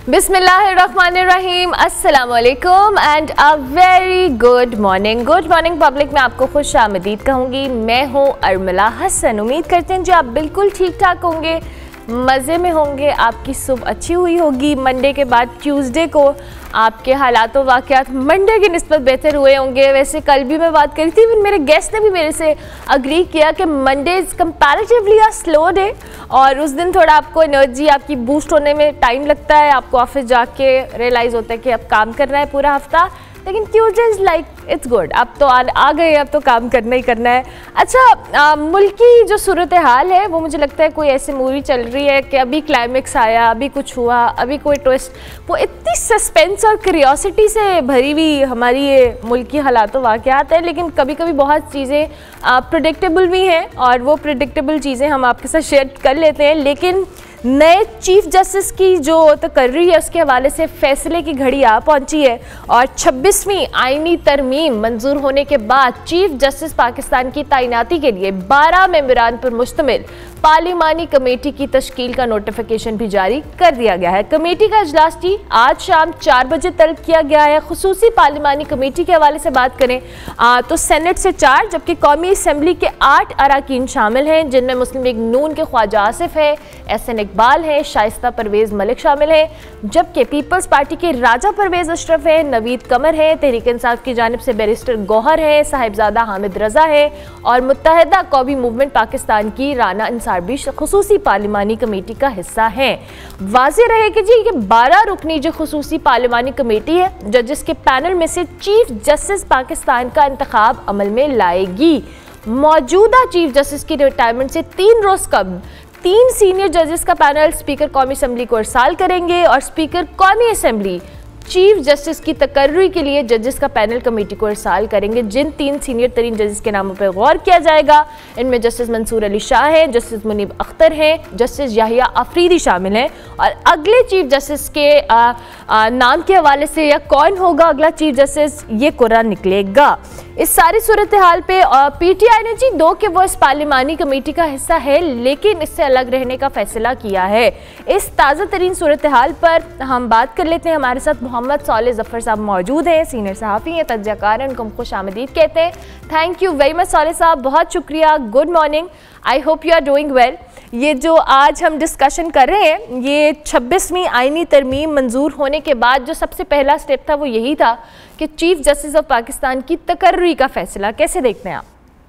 बिस्मिल्लाहिर्रहमानिर्रहीम, अस्सलाम वालेकुम and a very good morning. Good morning public में आपको खुश आमदीद कहूँगी। मैं हूँ अर्मिला हसन। उम्मीद करते हैं जी आप बिल्कुल ठीक ठाक होंगे, मज़े में होंगे, आपकी सुबह अच्छी हुई होगी। मंडे के बाद ट्यूसडे को आपके हालात व वाक़यात मंडे की निस्बत बेहतर हुए होंगे। वैसे कल भी मैं बात करी थी, फिर मेरे गेस्ट ने भी मेरे से अग्री किया कि Mondays comparatively a slow day और उस दिन थोड़ा आपको एनर्जी आपकी बूस्ट होने में टाइम लगता है, आपको ऑफिस जाके रियलाइज़ होता है कि अब काम करना है पूरा हफ्ता। लेकिन Tuesday is like it's good, अब तो आ गए, अब तो काम करना ही करना है। अच्छा, मुल्क की जो सूरत हाल है वो मुझे लगता है कोई ऐसी मूवी चल रही है कि अभी क्लाइमेक्स आया, अभी कुछ हुआ, अभी कोई ट्विस्ट, वो इतनी सस्पेंस और क्यूरियोसिटी से भरी हुई हमारी ये मुल्क की हालात वाक़यात है। लेकिन कभी कभी बहुत चीज़ें प्रेडिक्टेबल भी हैं और वो प्रेडिक्टेबल चीज़ें हम आपके साथ शेयर कर लेते हैं। लेकिन नए चीफ जस्टिस की जो तकर्री है उसके हवाले से फैसले की घड़ी आ पहुंची है और 26वीं आईनी तरमीम मंजूर होने के बाद चीफ जस्टिस पाकिस्तान की तैनाती के लिए 12 मेंबरान पर मुश्तमिल पार्लिमानी कमेटी की तश्कील का नोटिफिकेशन भी जारी कर दिया गया है। कमेटी का इजलास भी आज शाम 4 बजे तलब किया गया है। खुसूसी पार्लिमानी कमेटी के हवाले से बात करें तो सेनेट से 4 जबकि कौमी असम्बली के 8 अरकान शामिल हैं, जिनमें मुस्लिम लीग नून के ख्वाजा आसिफ है, एहसन इकबाल है, शाइस्ता परवेज़ मलिक शामिल है, जबकि पीपल्स पार्टी के राजा परवेज़ अशरफ है, नवीद कमर है, तहरीक इंसाफ की जानिब से बैरिस्टर गौहर है, साहिबजादा हामिद रजा है और मुत्तहिदा कौमी मूवमेंट पाकिस्तान की राना अंसार भी खुसूसी पार्लिमानी कमेटी का हिस्सा है। वाज़ेह रहे कि जी ये 12 रुकनी जो खुसूसी पार्लिमानी कमेटी है, जजेस के पैनल में से चीफ जस्टिस पाकिस्तान का इंतखाब अमल में लाएगी। मौजूदा चीफ जस्टिस की रिटायरमेंट से 3 रोज़ कबल 3 सीनियर जजेस का पैनल स्पीकर कौमी असम्बली को इरसाल करेंगे और स्पीकर कौमी असम्बली चीफ जस्टिस की तकर्री के लिए जजेस का पैनल कमेटी को इरसाल करेंगे। जिन 3 सीनियर तरीन जजेस के नामों पर गौर किया जाएगा, इनमें जस्टिस मंसूर अली शाह हैं, जस्टिस मुनीब अख्तर हैं, जस्टिस याहिया अफरीदी शामिल हैं। और अगले चीफ जस्टिस के नाम के हवाले से या कौन होगा अगला चीफ जस्टिस, ये कुरान निकलेगा। इस सारी सूरत हाल पे पीटीआई ने जी 2 के वो इस पार्लिमानी कमेटी का हिस्सा है लेकिन इससे अलग रहने का फैसला किया है। इस ताज़ा तरीन सूरत हाल पर हम बात कर लेते हैं। हमारे साथ मोहम्मद सालेह जफ़र साहब मौजूद हैं, सीनियर सहाफ़ी हैं, तज्ज़ियाकार हैं, उनको हम खुश आमदीद कहते हैं। Thank you very much Saleh साहब, बहुत शुक्रिया। Good morning, I hope you are doing well. ये जो आज हम डिस्कशन कर रहे हैं, ये 26वीं आईनी तरमीम मंजूर होने के बाद जो सबसे पहला स्टेप था वो यही था कि चीफ जस्टिस ऑफ पाकिस्तान की तकर्री का फैसला। कैसे देखते हैं आप?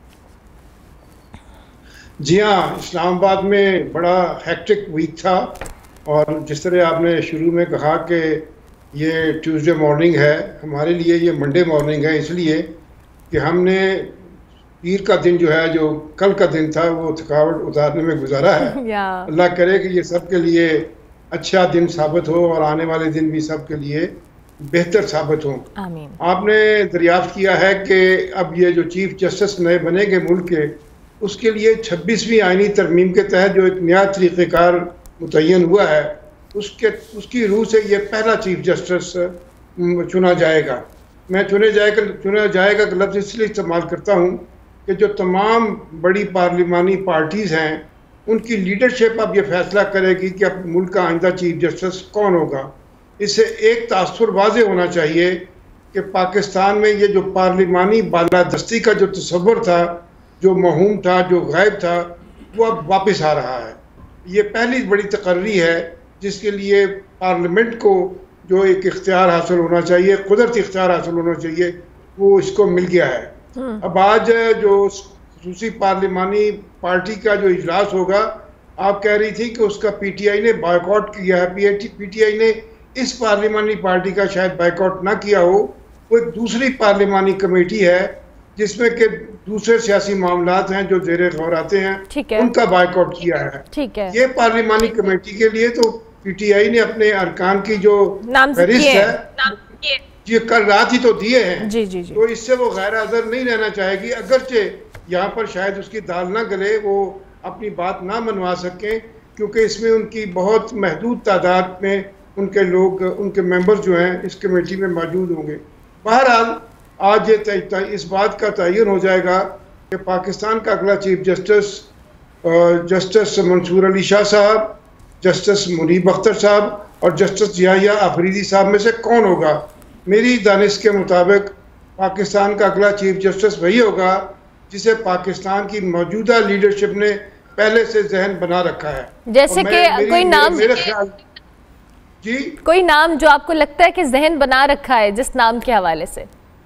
जी हाँ, इस्लामाबाद में बड़ा हेक्टिक वीक था और जिस तरह आपने शुरू में कहा कि ये ट्यूसडे मॉर्निंग है, हमारे लिए ये मंडे मॉर्निंग है, इसलिए कि हमने पीर का दिन जो है, जो कल का दिन था, वो थकावट उतारने में गुजारा है। अल्लाह करे कि ये सब के लिए अच्छा दिन साबित हो और आने वाले दिन भी सब के लिए बेहतर साबित हो। आमीन। आपने दरियाफ्त किया है कि अब ये जो चीफ जस्टिस नए बनेंगे मुल्क के, उसके लिए 26वीं आईनी तरमीम के तहत जो एक नया तरीक़ेकार मुतय्यन हुआ है, उसकी रूह से ये पहला चीफ जस्टिस चुना जाएगा। मैं चुना जाएगा का लफ्ज़ इसलिए इस्तेमाल करता हूँ कि जो तमाम बड़ी पार्लिमानी पार्टीज़ हैं उनकी लीडरशिप अब ये फैसला करेगी कि अब मुल्क का आइंदा चीफ जस्टिस कौन होगा। इससे एक तासुर वाज़ेह होना चाहिए कि पाकिस्तान में ये जो पार्लिमानी बालादस्ती का जो तसव्वुर था, जो महूम था, जो गायब था, वो अब वापस आ रहा है। ये पहली बड़ी तकर्री है जिसके लिए पार्लियामेंट को जो एक इख्तियार हासिल होना चाहिए, कुदरती इख्तियार हासिल होना चाहिए, वो इसको मिल गया है। अब आज जो खुसूसी पार्लिमानी पार्टी का जो इजलास होगा, आप कह रही थी कि उसका पीटीआई ने बायकॉट किया है। पीटीआई ने इस पार्लिमानी पार्टी का शायद बायकॉट ना किया हो, वो एक दूसरी पार्लिमानी कमेटी है जिसमें के दूसरे सियासी मामलात हैं जो ज़ेरे गौर आते हैं, उनका बायकॉट किया है। ठीक है। ये पार्लिमानी कमेटी के लिए तो पीटीआई ने अपने अरकान की जो फहरिस्त है ये कल रात ही तो दिए हैं। जी जी जी। तो इससे वो गैर हाज़िर नहीं रहना चाहेगी, अगरचे यहाँ पर शायद उसकी दाल ना गले, वो अपनी बात ना मनवा सकें, क्योंकि इसमें उनकी बहुत महदूद तादाद में उनके लोग, उनके मेंबर जो हैं इस कमेटी में मौजूद होंगे। बहरहाल आज ये इस बात का तयन हो जाएगा कि पाकिस्तान का अगला chief justice justice Mansoor Ali Shah साहब, जस्टिस मुनीब अख्तर साहब और जस्टिस याहिया अफरीदी साहब में से कौन होगा? मेरी दानिश के मुताबिक पाकिस्तान का अगला चीफ जस्टिस वही होगा जिसे पाकिस्तान की मौजूदा लीडरशिप ने पहले से जहन बना रखा है। जैसे कि कोई नाम, मेरे ख्याल जी, कोई नाम जो आपको लगता है कि जहन बना रखा है जिस नाम के हवाले से?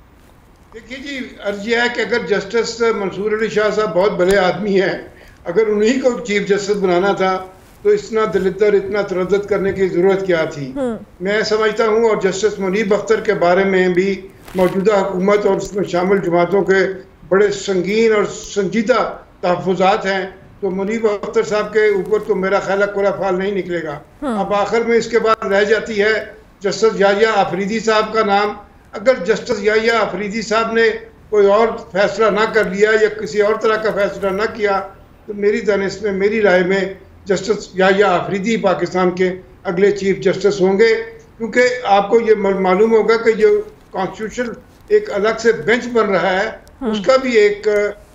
देखिए जी, अर्ज यह है कि अगर जस्टिस मंसूर अली शाह साहब बहुत बड़े आदमी हैं, अगर उन्हीं को चीफ जस्टिस बनाना था तो इतना दलितर, इतना तरद्दुद करने की ज़रूरत क्या थी? मैं समझता हूँ, और जस्टिस मुनीब अख्तर के बारे में भी मौजूदा हुकूमत और उसमें शामिल जमातों के बड़े संगीन और संजीदा तहफ़्फ़ुज़ात हैं, तो मुनीब अख्तर साहब के ऊपर तो मेरा ख्याल है कोई फाल नहीं निकलेगा। अब आखिर में इसके बाद रह जाती है जस्टिस याहिया अफरीदी साहब का नाम। अगर जस्टिस याहिया अफरीदी साहब ने कोई और फैसला ना कर लिया या किसी और तरह का फैसला ना किया तो मेरी दानिश में, मेरी राय में जस्टिस याहिया अफरीदी पाकिस्तान के अगले चीफ जस्टिस होंगे, क्योंकि आपको ये मालूम होगा कि जो कॉन्स्टिट्यूशन एक अलग से बेंच बन रहा है उसका भी एक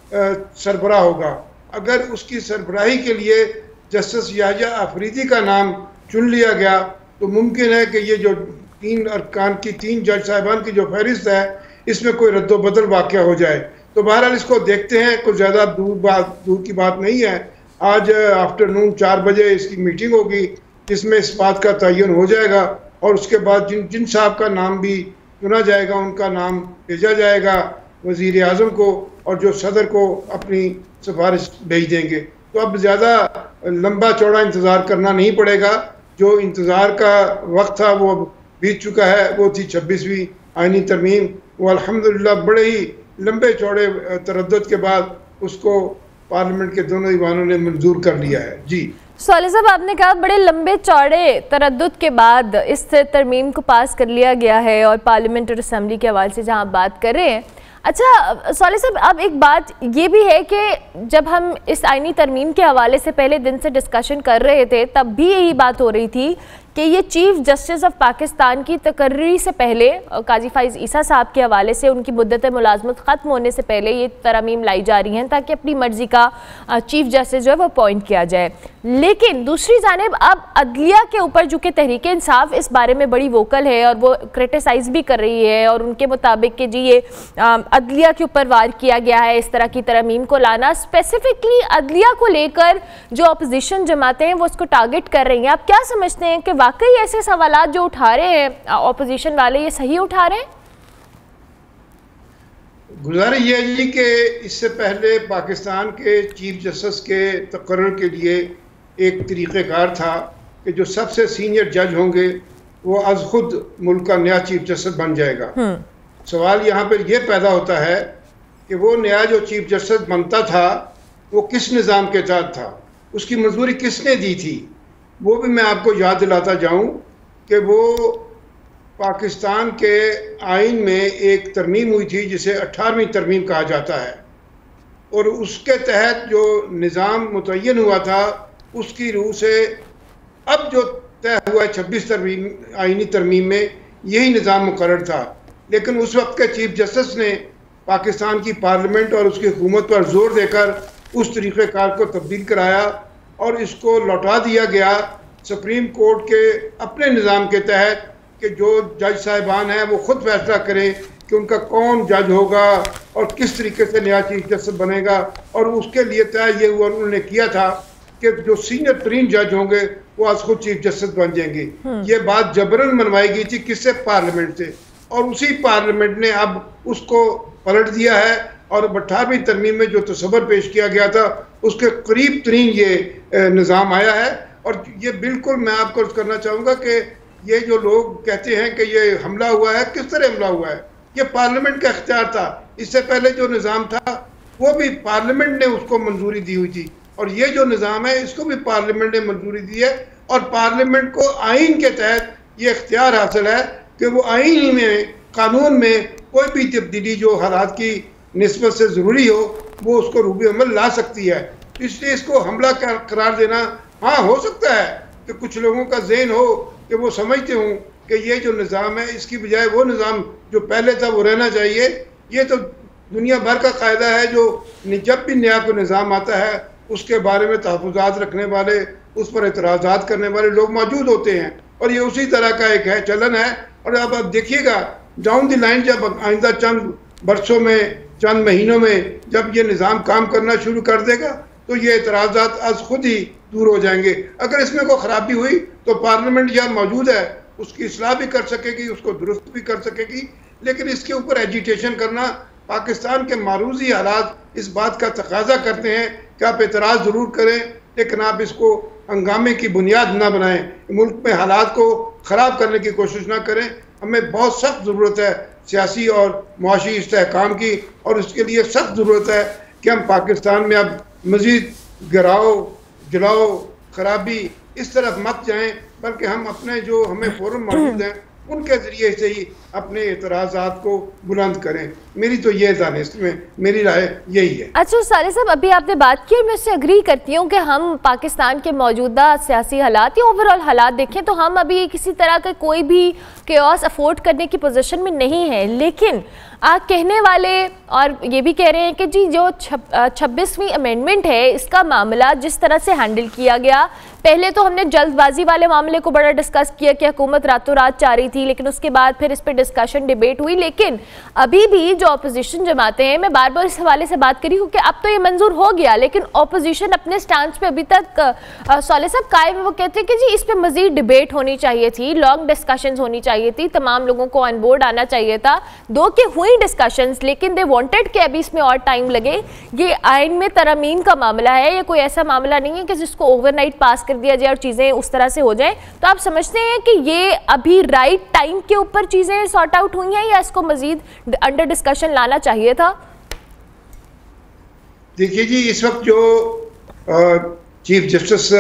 सरबराह होगा। अगर उसकी सरबराही के लिए जस्टिस याहिया अफरीदी का नाम चुन लिया गया तो मुमकिन है कि ये जो 3 अरकान की 3 जज साहिबान की जो फहरिस्त है इसमें कोई रद्दोबदल वाक़या हो जाए। तो बहरहाल इसको देखते हैं, कोई ज़्यादा दूर की बात नहीं है। आज आफ्टरनून 4 बजे इसकी मीटिंग होगी जिसमें इस बात का तयन हो जाएगा और उसके बाद जिन साहब का नाम भी चुना जाएगा उनका नाम भेजा जाएगा वज़ीर आज़म को, और जो सदर को अपनी सिफारिश भेज देंगे। तो अब ज़्यादा लंबा चौड़ा इंतज़ार करना नहीं पड़ेगा। जो इंतज़ार का वक्त था वो बीत चुका है। वो थी 26वीं आइनी तरमीम। वो अल्हम्दुलिल्लाह बड़े ही लंबे चौड़े तरद्दुद के बाद उसको पार्लियामेंट के दोनों ईवानों ने मंजूर कर लिया है। जी साले साहब, आपने कहा बड़े लंबे चौड़े तरद्दुद के बाद इस तरमीम को पास कर लिया गया है और पार्लियामेंट और असेंबली के हवाले से जहां आप बात कर रहे हैं। अच्छा साले साहब, अब एक बात ये भी है कि जब हम इस आईनी तरमीम के हवाले से पहले दिन से डिस्कशन कर रहे थे तब भी यही बात हो रही थी कि ये चीफ जस्टिस ऑफ पाकिस्तान की तकर्री से पहले काजी फाइज़ ईसा साहब के हवाले से उनकी मुद्दत मुलाजमत ख़त्म होने से पहले ये तरमीम लाई जा रही हैं ताकि अपनी मर्ज़ी का चीफ जस्टिस जो है वो अपॉइंट किया जाए। लेकिन दूसरी जानिब अब अदलिया के ऊपर जो कि तहरीक इंसाफ इस बारे में बड़ी वोकल है और वो क्रिटिसाइज़ भी कर रही है और उनके मुताबिक कि जी ये अदलिया के ऊपर वार किया गया है इस तरह की तरमीम को लाना। स्पेसिफिकली अदलिया को लेकर जो अपोजिशन जमातें हैं वो उसको टारगेट कर रही हैं। आप क्या समझते हैं कि वाकई ऐसे सवालात जो उठा रहे हैं ऑपोजिशन वाले ये सही उठा रहे हैं? गुज़ारिश ये है जी कि इससे पहले पाकिस्तान के चीफ जस्टिस के तकर्रुर के लिए एक तरीक़ेकार था कि जो सबसे सीनियर जज होंगे वो अज खुद मुल्क का नया चीफ जस्टिस बन जाएगा। सवाल यहाँ पर यह पैदा होता है कि वो नया जो चीफ जस्टिस बनता था वो किस निज़ाम के तहत था, उसकी मंजूरी किसने दी थी। वो भी मैं आपको याद दिलाता जाऊं कि वो पाकिस्तान के आइन में एक तरमीम हुई थी जिसे 18वीं तरमीम कहा जाता है, और उसके तहत जो निज़ाम मुतय्यन हुआ था उसकी रूह से अब जो तय हुआ है 26 तरमीम आइनी तरमीम में यही निज़ाम मुकर्रर था। लेकिन उस वक्त के चीफ जस्टिस ने पाकिस्तान की पार्लियामेंट और उसकी हुकूमत पर जोर देकर उस तरीक़ेकार को तब्दील कराया और इसको लौटा दिया गया सुप्रीम कोर्ट के अपने निज़ाम के तहत कि जो जज साहिबान हैं वो ख़ुद फैसला करें कि उनका कौन जज होगा और किस तरीके से नया चीफ जस्टिस बनेगा। और उसके लिए तय ये हुआ, उन्होंने किया था कि जो सीनियर तरीन जज होंगे वो आज खुद चीफ जस्टिस बन जाएंगे। ये बात जबरन मनवाई गई थी, किससे? पार्लियामेंट से, और उसी पार्लियामेंट ने अब उसको पलट दिया है और 18वीं तरमीम में जो तस्वर पेश किया गया था उसके करीब तरीन ये निज़ाम आया है। और ये बिल्कुल मैं आपको करना चाहूँगा कि ये जो लोग कहते हैं कि ये हमला हुआ है, किस तरह हमला हुआ है? ये पार्लियामेंट का इख्तियार था। इससे पहले जो निज़ाम था वो भी पार्लियामेंट ने उसको मंजूरी दी हुई थी, और ये जो निज़ाम है इसको भी पार्लियामेंट ने मंजूरी दी है। और पार्लियामेंट को आइन के तहत ये इख्तियार हासिल है कि वो आइन में, कानून में कोई भी तब्दीली जो हालात की निस्बत से ज़रूरी हो वो उसको रूबे अमल ला सकती है। इसलिए इसको हमला करार देना, हाँ हो सकता है कि कुछ लोगों का ज़हन हो कि वो समझते हों कि ये जो निज़ाम है इसकी बजाय वो निज़ाम जो पहले था वो रहना चाहिए। ये तो दुनिया भर का कायदा है, जो जब भी नया कोई निज़ाम आता है उसके बारे में तहफ़्फ़ुज़ात रखने वाले, उस पर एतराज़ात करने वाले लोग मौजूद होते हैं। और ये उसी तरह का एक है चलन है। और अब आप देखिएगा डाउन द लाइन, जब आइंदा चंद बरसों में, चंद महीनों में जब ये निज़ाम काम करना शुरू कर देगा तो ये एतराज़ात आज खुद ही दूर हो जाएंगे। अगर इसमें कोई ख़राबी हुई तो पार्लियामेंट यहाँ मौजूद है, उसकी इस्लाह भी कर सकेगी, उसको दुरुस्त भी कर सकेगी। लेकिन इसके ऊपर एजिटेशन करना, पाकिस्तान के मारूजी हालात इस बात का तकाजा करते हैं कि आप एतराज़ ज़रूर करें, लेकिन आप इसको हंगामे की बुनियाद ना बनाएं, मुल्क में हालात को ख़राब करने की कोशिश ना करें। हमें बहुत सख्त ज़रूरत है सियासी और मुआशी इस्तेहकाम की, और उसके लिए सख्त ज़रूरत है कि हम पाकिस्तान में अब मज़ीद गिराओ, जलाओ, ख़राबी इस तरफ मत जाएं, बल्कि हम अपने जो हमें फोरम मौजूद हैं उनके ज़रिए से ही अपने एतराज़ात को बुलंद करें। मेरी तो ये दानिश में मेरी राय यही है। अच्छा साले साहब, अभी आपने बात की और मैं उससे एग्री करती हूँ कि हम पाकिस्तान के मौजूदा सियासी हालात या ओवरऑल हालात देखें तो हम अभी किसी तरह का कोई भी केओस अफोर्ड करने की पोजीशन में नहीं है। लेकिन आप कहने वाले और ये भी कह रहे हैं कि जी जो 26वीं अमेंडमेंट है इसका मामला जिस तरह से हैंडल किया गया, पहले तो हमने जल्दबाजी वाले मामले को बड़ा डिस्कस किया कि हुकूमत रातों रात चाह रही थी, लेकिन उसके बाद फिर इस पर डिस्कशन डिबेट हुई। लेकिन अभी भी जो अपोजिशन जमाते हैं, मैं बार बार इस हवाले से बात करी हूँ कि अब तो ये मंजूर हो गया, लेकिन अपोजिशन अपने स्टांस पे अभी तक साले साहब कायम है। वो कहते हैं कि जी इस पर मजीद डिबेट होनी चाहिए थी, लॉन्ग डिस्कशन होनी चाहिए थी, तमाम लोगों को ऑन बोर्ड आना चाहिए था। दो के हुई डिस्कशंस, लेकिन दे वांटेड कि अभी इसमें और टाइम लगे। ये आइन में तरमीम का मामला है, ये कोई ऐसा मामला नहीं है कि जिसको ओवरनाइट पास कर दिया जाए और चीज़ें उस तरह से हो जाए। तो आप समझते हैं कि ये अभी राइट टाइम के ऊपर चीज़ें सॉर्ट आउट हुई हैं या इसको मजीद अंडर डिस्कशन लाना चाहिए था? देखिए जी, इस वक्त जो चीफ जस्टिस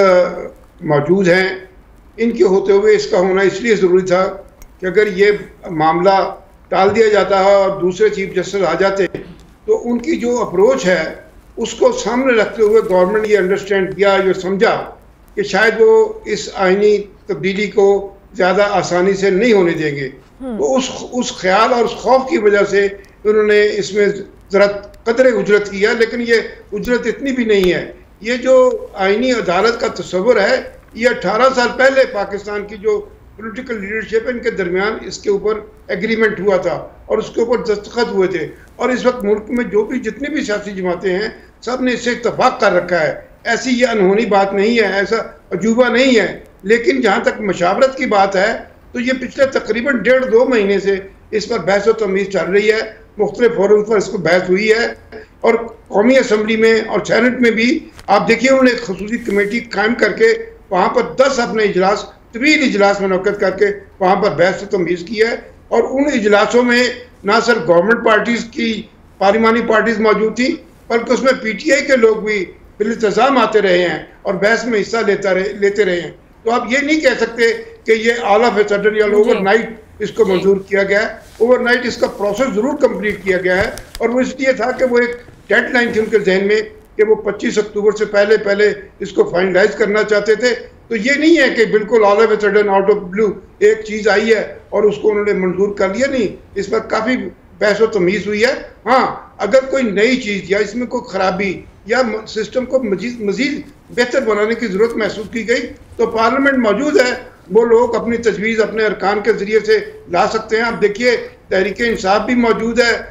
मौजूद हैं, इनके होते हुए इसका होना इसलिए ज़रूरी था कि अगर ये मामला टाल दिया जाता है और दूसरे चीफ जस्टिस आ जाते तो उनकी जो अप्रोच है उसको सामने रखते हुए गवर्नमेंट ये अंडरस्टैंड किया, ये समझा कि शायद वो इस आईनी तब्दीली को ज़्यादा आसानी से नहीं होने देंगे। तो उस ख्याल और उस खौफ की वजह से उन्होंने इसमें ज़रा कदरे उजरत किया, लेकिन ये उजरत इतनी भी नहीं है। ये जो आईनी अदालत का तस्वर है, ये 18 साल पहले पाकिस्तान की जो पॉलिटिकल लीडरशिप है इनके दरमियान इसके ऊपर एग्रीमेंट हुआ था और उसके ऊपर दस्तखत हुए थे। और इस वक्त मुल्क में जो भी जितनी भी सियासी जमातें हैं सब ने इससे इत्तफाक कर रखा है। ऐसी ये अनहोनी बात नहीं है, ऐसा अजूबा नहीं है। लेकिन जहाँ तक मशावरत की बात है तो ये पिछले तकरीबन 1.5-2 महीने से इस पर बहस व तमीज़ चल रही है, मुख्तलिफ फोरम पर इसको बहस हुई है और कौमी असम्बली में और सेनेट में भी आप देखिए उन्होंने एक खसूसी कमेटी कायम करके वहाँ पर 10 अपने इजलास, तवील इजलास मुनक्कद करके वहाँ पर बहस व तमीज़ की है। और उन इजलासों में ना सिर्फ गवर्नमेंट पार्टीज़ की पार्लिमानी पार्टीज़ मौजूद थी, बल्कि उसमें PTI के लोग भी बिल्तज़ाम आते रहे हैं और बहस में हिस्सा लेते रहे हैं। तो आप ये नहीं कह सकते कि ये ऑल ऑफ ए सडन या ओवरनाइट इसको मंजूर किया गया है। ओवरनाइट इसका प्रोसेस ज़रूर कंप्लीट किया गया है और वो इसलिए था कि वो एक डेडलाइन थी उनके जहन में कि वो 25 अक्टूबर से पहले इसको फाइनलाइज करना चाहते थे। तो ये नहीं है कि बिल्कुल all of a sudden out of blue एक चीज़ आई है और उसको उन्होंने मंजूर कर लिया। नहीं, इस पर काफ़ी बहस व तमीज़ हुई है। हाँ, अगर कोई नई चीज़ या इसमें कोई ख़राबी या सिस्टम को मज़ीद बेहतर बनाने की ज़रूरत महसूस की गई तो पार्लियामेंट मौजूद है, वो लोग अपनी तजवीज़ अपने अरकान के ज़रिए से ला सकते हैं। आप देखिए तहरीक इंसाफ भी मौजूद है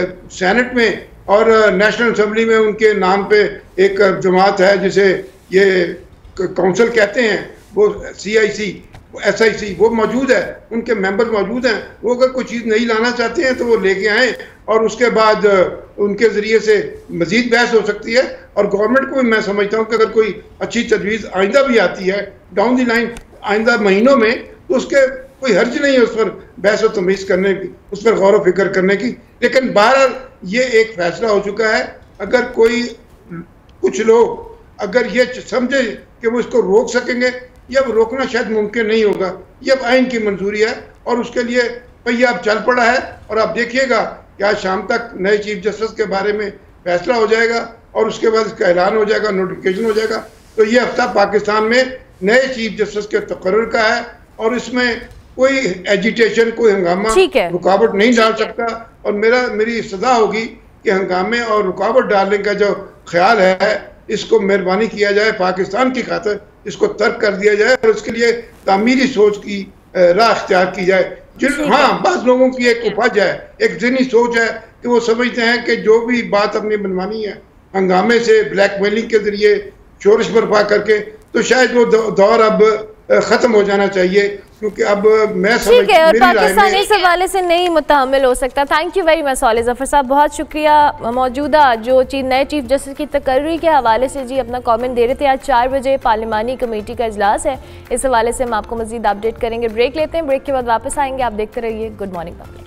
सेनेट में और नेशनल असम्बली में उनके नाम पे एक जमात है जिसे ये काउंसिल कहते हैं, वो CIC SIC वो मौजूद है, उनके मेंबर मौजूद हैं। वो अगर कोई चीज़ नहीं लाना चाहते हैं तो वो लेके आएँ और उसके बाद उनके ज़रिए से मज़ीद बहस हो सकती है। और गवर्नमेंट को भी मैं समझता हूँ कि अगर कोई अच्छी तजवीज़ आइंदा भी आती है डाउन द लाइन आइंदा महीनों में तो उसके कोई हर्ज नहीं है उस पर बहस व तमीज़ करने की, उस पर गौर व फिक्र करने की। लेकिन बहरहाल ये एक फ़ैसला हो चुका है। अगर कोई कुछ लोग अगर ये समझे कि वो इसको रोक सकेंगे या वो रोकना शायद मुमकिन नहीं होगा, ये अब आइन की मंजूरी है और उसके लिए पहिया अब चल पड़ा है। और आप देखिएगा कि आज शाम तक नए चीफ जस्टिस के बारे में फैसला हो जाएगा और उसके बाद इसका ऐलान हो जाएगा, नोटिफिकेशन हो जाएगा। तो ये हफ्ता पाकिस्तान में नए चीफ जस्टिस के तकर्रुर का है और इसमें कोई एजिटेशन, कोई हंगामा रुकावट नहीं डाल सकता। और मेरी सदा होगी कि हंगामे और रुकावट डालने का जो ख्याल है इसको मेहरबानी किया जाए पाकिस्तान की खातिर, इसको तर्क कर दिया जाए और उसके लिए तामीरी सोच की राह अख्तियार की जाए। हाँ, बाज़ लोगों की एक उपज है, एक ज़हनी सोच है कि वो समझते हैं कि जो भी बात अपनी मनवानी है हंगामे से, ब्लैकमेलिंग के जरिए, शोरश बर्पा करके, तो शायद वो दौर अब ख़त्म हो जाना चाहिए, क्योंकि अब मैं ठीक है, पाकिस्तान इस हवाले से नहीं मुतहम्मिल हो सकता। Thank you very much Salih Zafar साहब, बहुत शुक्रिया। मौजूदा जो नए चीफ जस्टिस की तकर्री के हवाले से जी अपना कमेंट दे रहे थे। आज 4 बजे पार्लिमानी कमेटी का इजलास है, इस हवाले से हम आपको मज़ीद अपडेट करेंगे। ब्रेक लेते हैं, ब्रेक के बाद वापस आएंगे। आप देखते रहिए good morning public.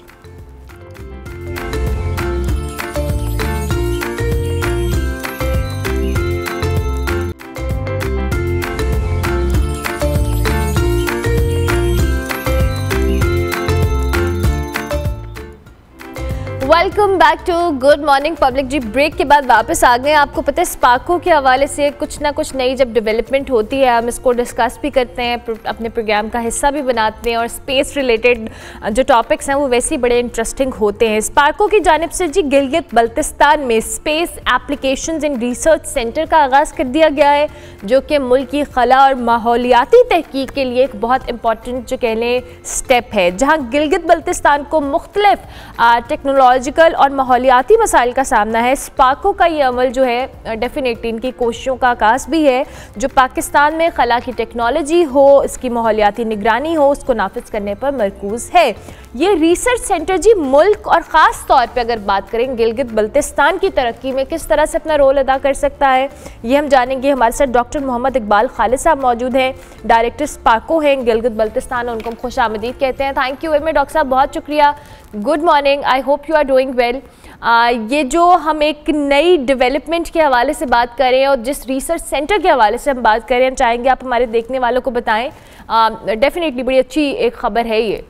Welcome back to good morning public. Ji break के बाद वापस आ गए। आपको पता है स्पार्को के हवाले से कुछ ना कुछ नई जब डेवलपमेंट होती है हम इसको डिस्कस भी करते हैं, अपने प्रोग्राम का हिस्सा भी बनाते हैं, और स्पेस रिलेटेड जो टॉपिक्स हैं वो वैसे ही बड़े इंटरेस्टिंग होते हैं। स्पार्को की जानिब से जी गिलगित बल्तिस्तान में space applications and research centre का आगाज़ कर दिया गया है, जो कि मुल्क की खला और माहौलियाती तहकीक के लिए एक बहुत इंपॉर्टेंट जो कह लें स्टेप है, जहाँ गिलगित बल्तिस्तान को मुख्तलिफ टेक्नोलॉजिकल और माहौलियाती मसाइल का सामना है। स्पार्को का ये अमल जो है डेफिनेटली इनकी कोशिशों का आगाज़ भी है, जो पाकिस्तान में खला की टेक्नोलॉजी हो, इसकी माहौलियाती निगरानी हो, उसको नाफिज करने पर मरकूज़ है। ये रिसर्च सेंटर जी मुल्क और ख़ास तौर पे अगर बात करें गिलगित बल्तिस्तान की तरक्की में किस तरह से अपना रोल अदा कर सकता है, ये हम जानेंगे। हमारे साथ डॉक्टर मोहम्मद इकबाल खालिद साहब मौजूद हैं, डायरेक्टर स्पार्को हैं गिलगित बल्तिस्तान, उनको हम खुश आमदीद कहते हैं। Thank you very much doctor साहब, बहुत शुक्रिया। Good morning, I hope you are doing well. ये जो हम एक नई डेवलपमेंट के हवाले से बात करें और जिस रिसर्च सेंटर के हवाले से हम बात करें, चाहेंगे आप हमारे देखने वालों को बताएं। डेफिनेटली बड़ी अच्छी एक खबर है ये।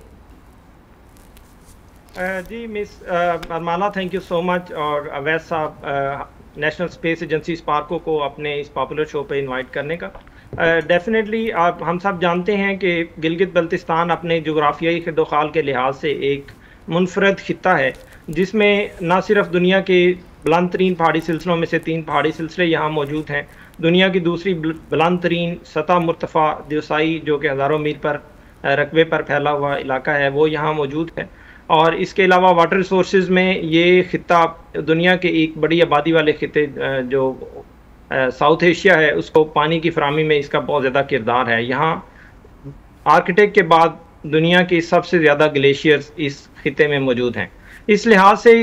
जी miss Armana, thank you so much. और अवैध साहब, नेशनल स्पेस एजेंसी स्पार्को को अपने इस पॉपुलर शो पे इनवाइट करने का। डेफिनेटली आप हम सब जानते हैं कि गिलगित बल्तिस्तान अपने जोग्राफियाई खिदोखाल के लिहाज से एक मुनफरद खित्ता है, जिसमें न सिर्फ दुनिया के बुलंद तरीन पहाड़ी सिलसिलों में से 3 पहाड़ी सिलसिले यहाँ मौजूद हैं, दुनिया की दूसरी बुलंद तरीन सतह मुर्तफ़ा दिवसाई जो कि हज़ारों मील पर रकबे पर फैला हुआ इलाका है वो यहाँ मौजूद है। और इसके अलावा वाटर रिसोर्सेज में ये खित्ता दुनिया के एक बड़ी आबादी वाले खित्ते जो साउथ एशिया है उसको पानी की फराहमी में इसका बहुत ज़्यादा किरदार है। यहाँ आर्कटिक के बाद दुनिया के सबसे ज़्यादा ग्लेशियर्स इस खित्ते में मौजूद हैं। इस लिहाज से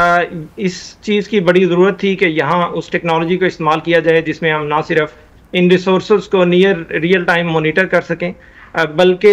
इस चीज़ की बड़ी ज़रूरत थी कि यहाँ उस टेक्नोलॉजी को इस्तेमाल किया जाए जिसमें हम ना सिर्फ इन रिसोर्स को नियर रियल टाइम मोनीटर कर सकें, बल्कि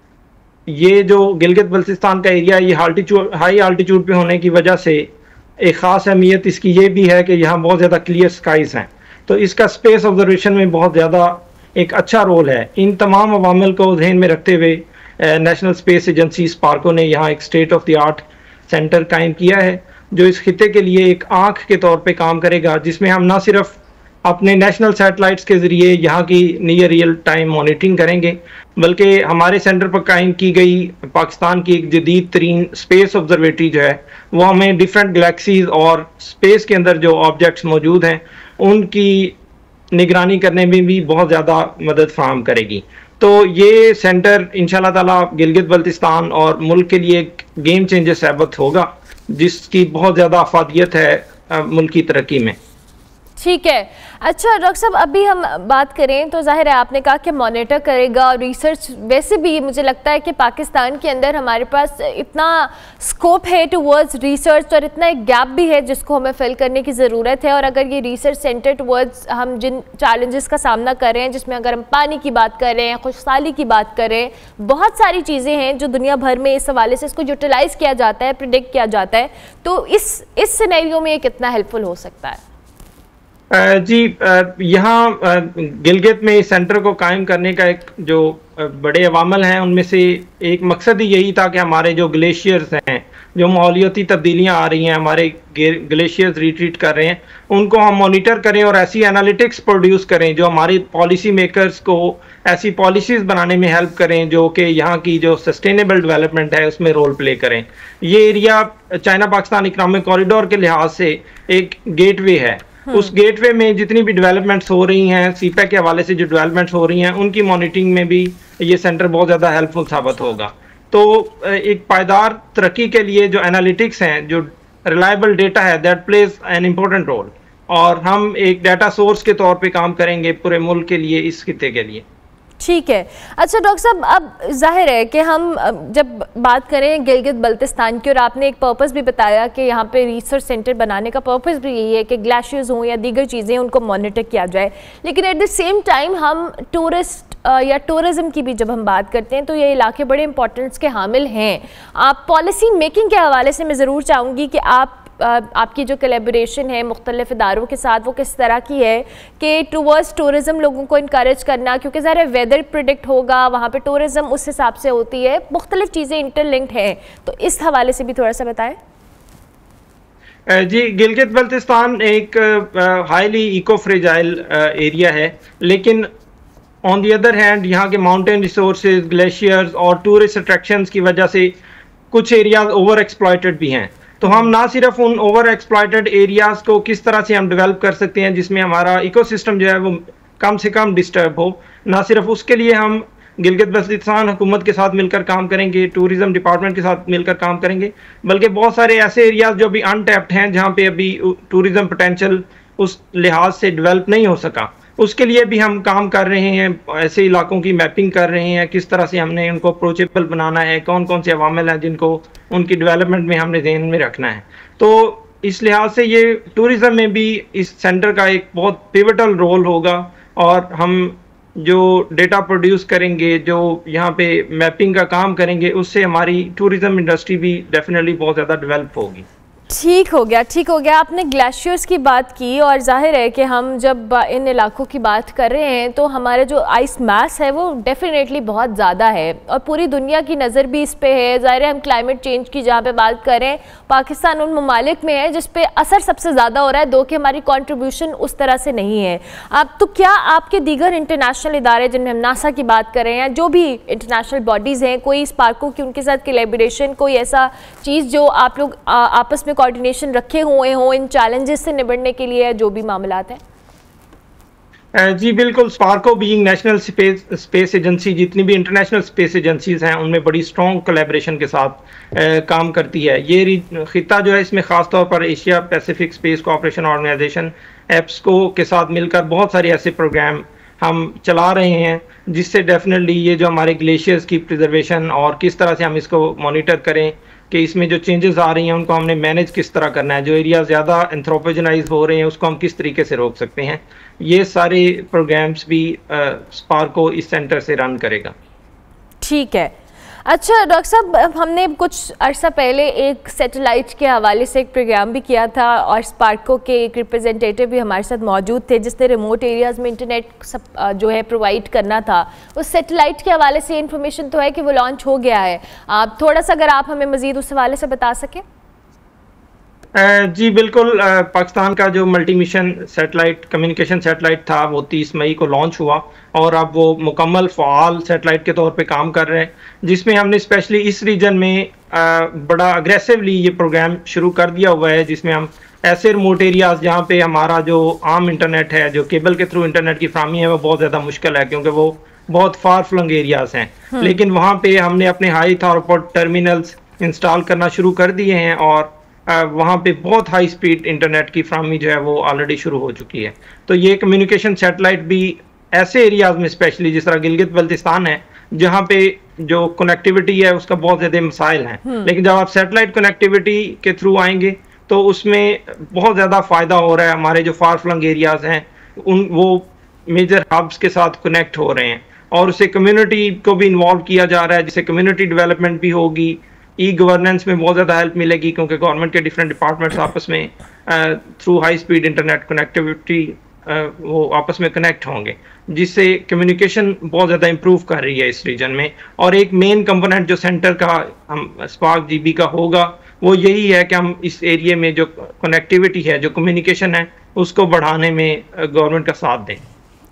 ये जो गिलगित बल्तिस्तान का एरिया ये हाई आल्टीट्यूड पे होने की वजह से एक ख़ास अहमियत इसकी ये भी है कि यहाँ बहुत ज़्यादा क्लियर स्काइज़ हैं, तो इसका स्पेस ऑब्जर्वेशन में बहुत ज़्यादा एक अच्छा रोल है। इन तमाम अवामिल को ध्यान में रखते हुए नेशनल स्पेस एजेंसी स्पार्को ने यहाँ एक state of the art centre कायम किया है, जो इस खित्ते के लिए एक आँख के तौर पे काम करेगा, जिसमें हम ना सिर्फ अपने नेशनल सैटेलाइट्स के ज़रिए यहाँ की नियर रियल टाइम मॉनिटरिंग करेंगे, बल्कि हमारे सेंटर पर कायम की गई पाकिस्तान की एक जदीद तरीन स्पेस ऑब्जर्वेटरी जो है वो हमें डिफरेंट गैलेक्सीज और स्पेस के अंदर जो ऑब्जेक्ट्स मौजूद हैं उनकी निगरानी करने में भी बहुत ज़्यादा मदद फराहम करेगी। तो ये सेंटर इंशाल्लाह ताला गिलगित बल्तिस्तान और मुल्क के लिए एक गेम चेंजर साबित होगा, जिसकी बहुत ज़्यादा अफादियत है मुल्क की तरक्की में। ठीक है, अच्छा डॉक्टर साहब, अभी हम बात करें तो जाहिर है आपने कहा कि मॉनिटर करेगा और रिसर्च, वैसे भी मुझे लगता है कि पाकिस्तान के अंदर हमारे पास इतना स्कोप है टुवर्ड्स रिसर्च और इतना एक गैप भी है जिसको हमें फिल करने की ज़रूरत है। और अगर ये रिसर्च सेंटर टुवर्ड्स हम जिन चैलेंजेस का सामना कर रहे हैं, जिसमें अगर हम पानी की बात कर रहे हैं, खुशहाली की बात करें, बहुत सारी चीज़ें हैं जो दुनिया भर में इस हवाले से इसको यूटिलाइज़ किया जाता है, प्रिडिक्ट किया जाता है, तो इस सिनेरियो में ये कितना हेल्पफुल हो सकता है? जी, यहाँ गिलगित में इस सेंटर को कायम करने का एक जो बड़े अवामल हैं उनमें से एक मकसद ही यही था कि हमारे जो ग्लेशियर्स हैं, जो माहौलियाती तब्दीलियाँ आ रही हैं, हमारे ग्लेशियर्स रिट्रीट कर रहे हैं, उनको हम मॉनिटर करें और ऐसी एनालिटिक्स प्रोड्यूस करें जो हमारी पॉलिसी मेकर्स को ऐसी पॉलिसीज़ बनाने में हेल्प करें जो कि यहाँ की जो सस्टेनेबल डेवलपमेंट है उसमें रोल प्ले करें। ये area China Pakistan economic corridor के लिहाज से एक गेटवे है। उस गेटवे में जितनी भी डेवलपमेंट्स हो रही हैं, सीपैक के हवाले से जो डेवलपमेंट्स हो रही हैं, उनकी मॉनिटरिंग में भी ये सेंटर बहुत ज़्यादा हेल्पफुल साबित होगा। तो एक पायदार तरक्की के लिए जो एनालिटिक्स हैं, जो रिलायबल डेटा है, that plays an important role, और हम एक डाटा सोर्स के तौर पे काम करेंगे पूरे मुल्क के लिए, इस खित्ते के लिए। ठीक है। अच्छा डॉक्टर साहब, अब जाहिर है कि हम जब बात करें गिलगित बल्तिस्तान की, और आपने एक पर्पस भी बताया कि यहाँ पे रिसर्च सेंटर बनाने का पर्पस भी यही है कि ग्लेशियर्स हों या दीगर चीज़ें उनको मॉनिटर किया जाए, लेकिन एट द सेम टाइम हम टूरिस्ट या टूरिज़्म की भी जब हम बात करते हैं तो ये इलाके बड़े इंपॉर्टेंस के हामिल हैं। आप पॉलिसी मेकिंग के हवाले से मैं ज़रूर चाहूँगी कि आपकी जो कोलैबोरेशन है मुख्तलिफ इदारों के साथ वो किस तरह की है कि टूवर्ड्स टूरिज़्म लोगों को इनकरेज करना, क्योंकि ज़रा वेदर प्रिडिक्ट होगा, वहाँ पे टूरिज़्म उस हिसाब से होती है, मुख्तलिफ चीज़ें इंटरलिंक्ड हैं, तो इस हवाले से भी थोड़ा सा बताएं। जी, गिलगित बल्तिस्तान एक हाईली इको फ्रेजाइल एरिया है, लेकिन ऑन दी अदर हैंड यहाँ के माउंटेन रिसोर्सेज, ग्लेशियर्स और टूरिस्ट अट्रैक्शंस की वजह से कुछ एरियाज ओवर एक्सप्लॉयटेड भी हैं। तो हम ना सिर्फ उन ओवर एक्सप्लॉयटेड एरियाज को किस तरह से हम डेवलप कर सकते हैं जिसमें हमारा इकोसिस्टम जो है वो कम से कम डिस्टर्ब हो, ना सिर्फ उसके लिए हम गिलगित बल्तिस्तान हुकूमत के साथ मिलकर काम करेंगे, टूरिज्म डिपार्टमेंट के साथ मिलकर काम करेंगे, बल्कि बहुत सारे ऐसे एरियाज जो अभी अनटैप्ड हैं, जहाँ पे अभी टूरिज्म पोटेंशियल उस लिहाज से डेवलप नहीं हो सका, उसके लिए भी हम काम कर रहे हैं। ऐसे इलाकों की मैपिंग कर रहे हैं, किस तरह से हमने उनको अप्रोचेबल बनाना है, कौन कौन से अवामिल हैं जिनको उनकी डेवलपमेंट में हमने ध्यान में रखना है। तो इस लिहाज से ये टूरिज़्म में भी इस सेंटर का एक बहुत पिवटल रोल होगा, और हम जो डेटा प्रोड्यूस करेंगे, जो यहाँ पे मैपिंग का काम करेंगे, उससे हमारी टूरिज़्म इंडस्ट्री भी डेफिनेटली बहुत ज़्यादा डेवलप होगी। ठीक हो गया। आपने ग्लेशियर्स की बात की, और जाहिर है कि हम जब इन इलाकों की बात कर रहे हैं तो हमारे जो आइस मास है वो डेफिनेटली बहुत ज़्यादा है, और पूरी दुनिया की नज़र भी इस पे है। जाहिर है हम क्लाइमेट चेंज की जहाँ पे बात करें, पाकिस्तान उन ममालिक में है जिस पे असर सबसे ज़्यादा हो रहा है, दो कि हमारी कॉन्ट्रीब्यूशन उस तरह से नहीं है। अब तो क्या आपके दीगर इंटरनेशनल इदारे, जिनमें हम नासा की बात कर रहे हैं, जो भी इंटरनेशनल बॉडीज़ हैं, कोई इस पार्कों की उनके साथ कोलैबोरेशन, कोई ऐसा चीज़ जो आप लोग आपस में कोऑर्डिनेशन रखे हुए हों इन चैलेंजेस से निपटने के लिए, जो भी मामलात हैं? जी बिल्कुल, SUPARCO being national space agency, जितनी भी इंटरनेशनल स्पेस एजेंसीज हैं उनमें बड़ी स्ट्रॉन्ग कोलैबोरेशन के साथ काम करती है। ये खिता जो है, इसमें ख़ास तौर पर Asia Pacific space cooperation organisation APSCO के साथ मिलकर बहुत सारे ऐसे प्रोग्राम हम चला रहे हैं, जिससे डेफिनेटली ये जो हमारे ग्लेशियर्स की प्रिजर्वेशन और किस तरह से हम इसको मॉनिटर करें कि इसमें जो चेंजेस आ रही हैं उनको हमने मैनेज किस तरह करना है, जो एरिया ज़्यादा एंथ्रोपोजेनाइज हो रहे हैं उसको हम किस तरीके से रोक सकते हैं, ये सारे प्रोग्राम्स भी स्पार्को इस सेंटर से रन करेगा। ठीक है। अच्छा डॉक्टर साहब, हमने कुछ अर्सा पहले एक सैटेलाइट के हवाले से एक प्रोग्राम भी किया था, और स्पार्को के एक रिप्रेजेंटेटिव भी हमारे साथ मौजूद थे जिसने रिमोट एरियाज़ में इंटरनेट जो है प्रोवाइड करना था। उस सैटेलाइट के हवाले से इन्फॉर्मेशन तो है कि वो लॉन्च हो गया है, आप थोड़ा सा अगर आप हमें मज़ीद उस हवाले से बता सकें। जी बिल्कुल, पाकिस्तान का जो multi mission satellite communication satellite था वो 30 मई को लॉन्च हुआ, और अब वो मुकम्मल फ़ाल सैटेलाइट के तौर पे काम कर रहे हैं, जिसमें हमने स्पेशली इस रीजन में बड़ा अग्रेसिवली ये प्रोग्राम शुरू कर दिया हुआ है, जिसमें हम ऐसे रिमोट एरियाज़ जहाँ पे हमारा जो आम इंटरनेट है, जो केबल के थ्रू इंटरनेट की फ्राहमी है, वो बहुत ज़्यादा मुश्किल है क्योंकि वो बहुत फार फ्लंग एरियाज़ हैं, लेकिन वहाँ पे हमने अपने हाई थॉरपोर्ट टर्मिनल्स इंस्टॉल करना शुरू कर दिए हैं, और वहाँ पे बहुत हाई स्पीड इंटरनेट की फ्राहमी जो है वो ऑलरेडी शुरू हो चुकी है। तो ये कम्युनिकेशन सैटेलाइट भी ऐसे एरियाज में, स्पेशली जिस तरह गिलगित बल्तिस्तान है जहाँ पे जो कनेक्टिविटी है उसका बहुत ज़्यादा मसाइल हैं, लेकिन जब आप सैटेलाइट कनेक्टिविटी के थ्रू आएंगे तो उसमें बहुत ज़्यादा फ़ायदा हो रहा है। हमारे जो फार फ्लंग एरियाज हैं वो मेजर हब्स के साथ कनेक्ट हो रहे हैं, और उससे कम्युनिटी को भी इन्वॉल्व किया जा रहा है, जिससे कम्युनिटी डेवलपमेंट भी होगी, ई गवर्नेंस में बहुत ज़्यादा हेल्प मिलेगी, क्योंकि गवर्नमेंट के डिफरेंट डिपार्टमेंट्स आपस में through high speed internet connectivity वो आपस में कनेक्ट होंगे, जिससे कम्युनिकेशन बहुत ज़्यादा इम्प्रूव कर रही है इस रीजन में। और एक मेन कंपोनेंट जो सेंटर का हम स्पार्क जीबी का होगा वो यही है कि हम इस एरिया में जो कनेक्टिविटी है, जो कम्युनिकेशन है, उसको बढ़ाने में गवर्नमेंट का साथ दें।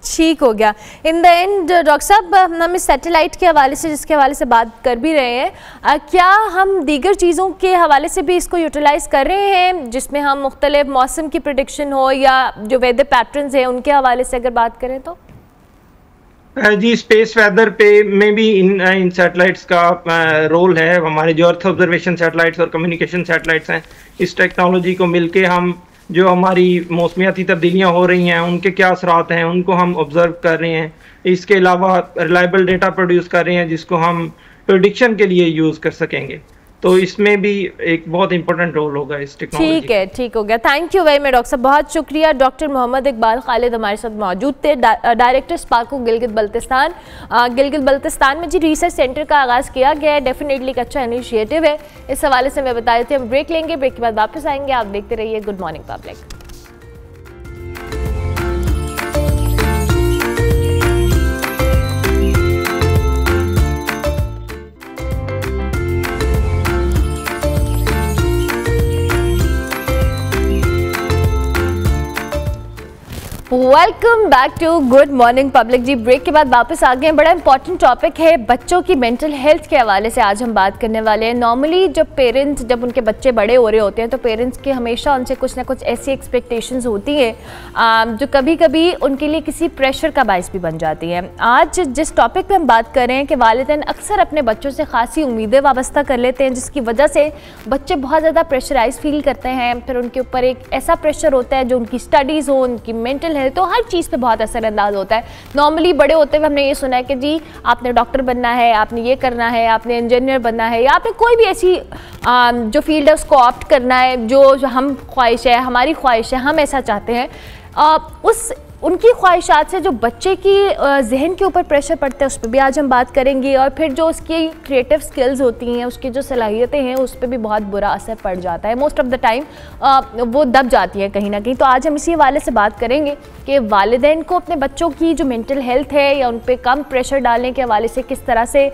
ठीक हो गया। इन द एंड डॉक्टर साहब, हम इस सैटेलाइट के हवाले से, जिसके हवाले से बात कर भी रहे हैं, क्या हम दीगर चीज़ों के हवाले से भी इसको यूटिलाइज़ कर रहे हैं, जिसमें हम मुख्तलिफ मौसम की प्रेडिक्शन हो या जो वेदर पैटर्न्स हैं उनके हवाले से अगर बात करें तो? जी, स्पेस वेदर पे में भी इन सैटेलाइट्स का रोल है। हमारे जो अर्थ ऑब्जर्वेशन सैटेलाइट्स और कम्युनिकेशन सैटेलाइट्स हैं, इस टेक्नोलॉजी को मिलके हम जो हमारी मौसमियाती तब्दीलियां हो रही हैं उनके क्या असरात हैं उनको हम ऑब्जर्व कर रहे हैं। इसके अलावा रिलायबल डेटा प्रोड्यूस कर रहे हैं जिसको हम प्रेडिक्शन के लिए यूज़ कर सकेंगे। तो इसमें भी एक बहुत इंपॉर्टेंट रोल होगा इस टेक्नोलॉजी। ठीक है, ठीक हो गया। Thank you very much doctor साहब, बहुत शुक्रिया। डॉक्टर मोहम्मद इकबाल खालिद हमारे साथ मौजूद थे, डायरेक्टर स्पार्को गिलगित बल्तिस्तान। गिलगित बल्तिस्तान में जी रिसर्च सेंटर का आगाज़ किया गया है, डेफिनेटली एक अच्छा इनिशिएटिव है। इस हवाले से मैं बता देती हूँ, हम ब्रेक लेंगे, ब्रेक के बाद वापस आएंगे। आप देखते रहिए good morning public. Welcome back to good morning public. Ji, break के बाद वापस आ गए हैं। बड़ा इंपॉर्टेंट टॉपिक है बच्चों की मेंटल हेल्थ के हवाले से आज हम बात करने वाले हैं। नॉर्मली जब उनके बच्चे बड़े हो रहे होते हैं तो पेरेंट्स की हमेशा उनसे कुछ ना कुछ ऐसी एक्सपेक्टेशंस होती हैं जो कभी कभी उनके लिए किसी प्रेशर का बायस भी बन जाती है। आज जिस टॉपिक पे हम बात कर रहे हैं कि वालिदैन अक्सर अपने बच्चों से खासी उम्मीदें वाबस्ता कर लेते हैं, जिसकी वजह से बच्चे बहुत ज़्यादा प्रेशराइज फील करते हैं। फिर उनके ऊपर एक ऐसा प्रेशर होता है जो उनकी स्टडीज़ हो, उनकी मेंटल हेल्थ हो, हर चीज़ पे बहुत असरअंदाज होता है। नॉर्मली बड़े होते हुए हमने ये सुना है कि जी आपने डॉक्टर बनना है, आपने ये करना है, आपने इंजीनियर बनना है, या आपने कोई भी ऐसी जो फील्ड है उसको ऑप्ट करना है जो हम ख्वाहिश है, हमारी ख्वाहिश है, हम ऐसा चाहते हैं। उनकी ख्वाहिशात से जो बच्चे की जहन के ऊपर प्रेशर पड़ता है उस पर भी आज हम बात करेंगे। और फिर जो उसकी क्रिएटिव स्किल्स होती हैं, उसकी जो सलाहियतें हैं, उस पर भी बहुत बुरा असर पड़ जाता है। मोस्ट ऑफ द टाइम वो दब जाती हैं कहीं ना कहीं। तो आज हम इसी हवाले से बात करेंगे कि वालिदैन को अपने बच्चों की जो मेंटल हेल्थ है या उन पर कम प्रेशर डालने के हवाले से किस तरह से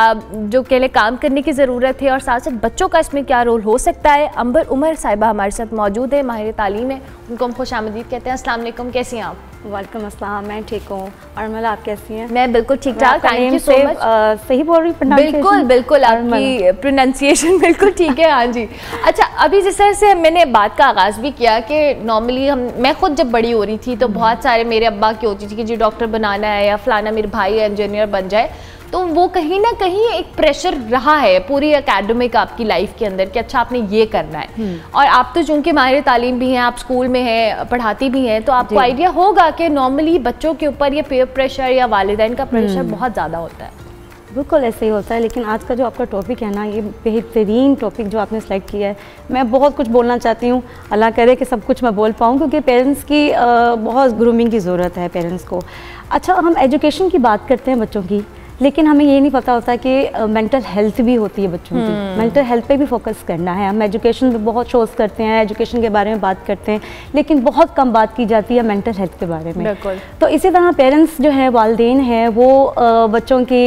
जो कहले काम करने की ज़रूरत है, और साथ साथ बच्चों का इसमें क्या रोल हो सकता है। अंबर उमर साहिबा हमारे साथ मौजूद है, माहिर तालीम है, उनको हम खुश आमदीद कहते हैं। अस्सलाम वालेकुम, कैसी हैं आप? वालेकुम अस्सलाम, मैं ठीक हूँ। और मला, आप कैसी हैं? मैं बिल्कुल ठीक ठाक, थैंक यू सो मच। सही बोल रही? बिल्कुल बिल्कुल, आपकी प्रोनाउंसिएशन बिल्कुल ठीक है। हाँ जी। अच्छा, अभी जिस तरह से मैंने बात का आगाज़ भी किया कि नॉर्मली मैं खुद जब बड़ी हो रही थी तो बहुत सारे मेरे अब्बा की होती थी कि जी डॉक्टर बनाना है या फलाना मेरे भाई इंजीनियर बन जाए, तो वो कहीं ना कहीं एक प्रेशर रहा है पूरी एकेडमिक आपकी लाइफ के अंदर कि अच्छा आपने ये करना है। और आप तो चूंकि माहिर तालीम भी हैं, आप स्कूल में हैं, पढ़ाती भी हैं, तो आपको आइडिया होगा कि नॉर्मली बच्चों के ऊपर ये पीयर प्रेशर या वालिदैन का प्रेशर बहुत ज़्यादा होता है। बिल्कुल ऐसे ही होता है। लेकिन आज का जो आपका टॉपिक है ना, ये बेहतरीन टॉपिक जो आपने सेलेक्ट किया है। मैं बहुत कुछ बोलना चाहती हूँ, अल्लाह करे कि सब कुछ मैं बोल पाऊँ, क्योंकि पेरेंट्स की बहुत ग्रूमिंग की ज़रूरत है पेरेंट्स को। अच्छा, हम एजुकेशन की बात करते हैं बच्चों की, लेकिन हमें ये नहीं पता होता कि मेंटल हेल्थ भी होती है बच्चों की। मेंटल हेल्थ पे भी फोकस करना है। हम एजुकेशन पे बहुत शोज़ करते हैं, एजुकेशन के बारे में बात करते हैं, लेकिन बहुत कम बात की जाती है मेंटल हेल्थ के बारे में। तो इसी तरह पेरेंट्स जो है, वालिदैन हैं, वो बच्चों की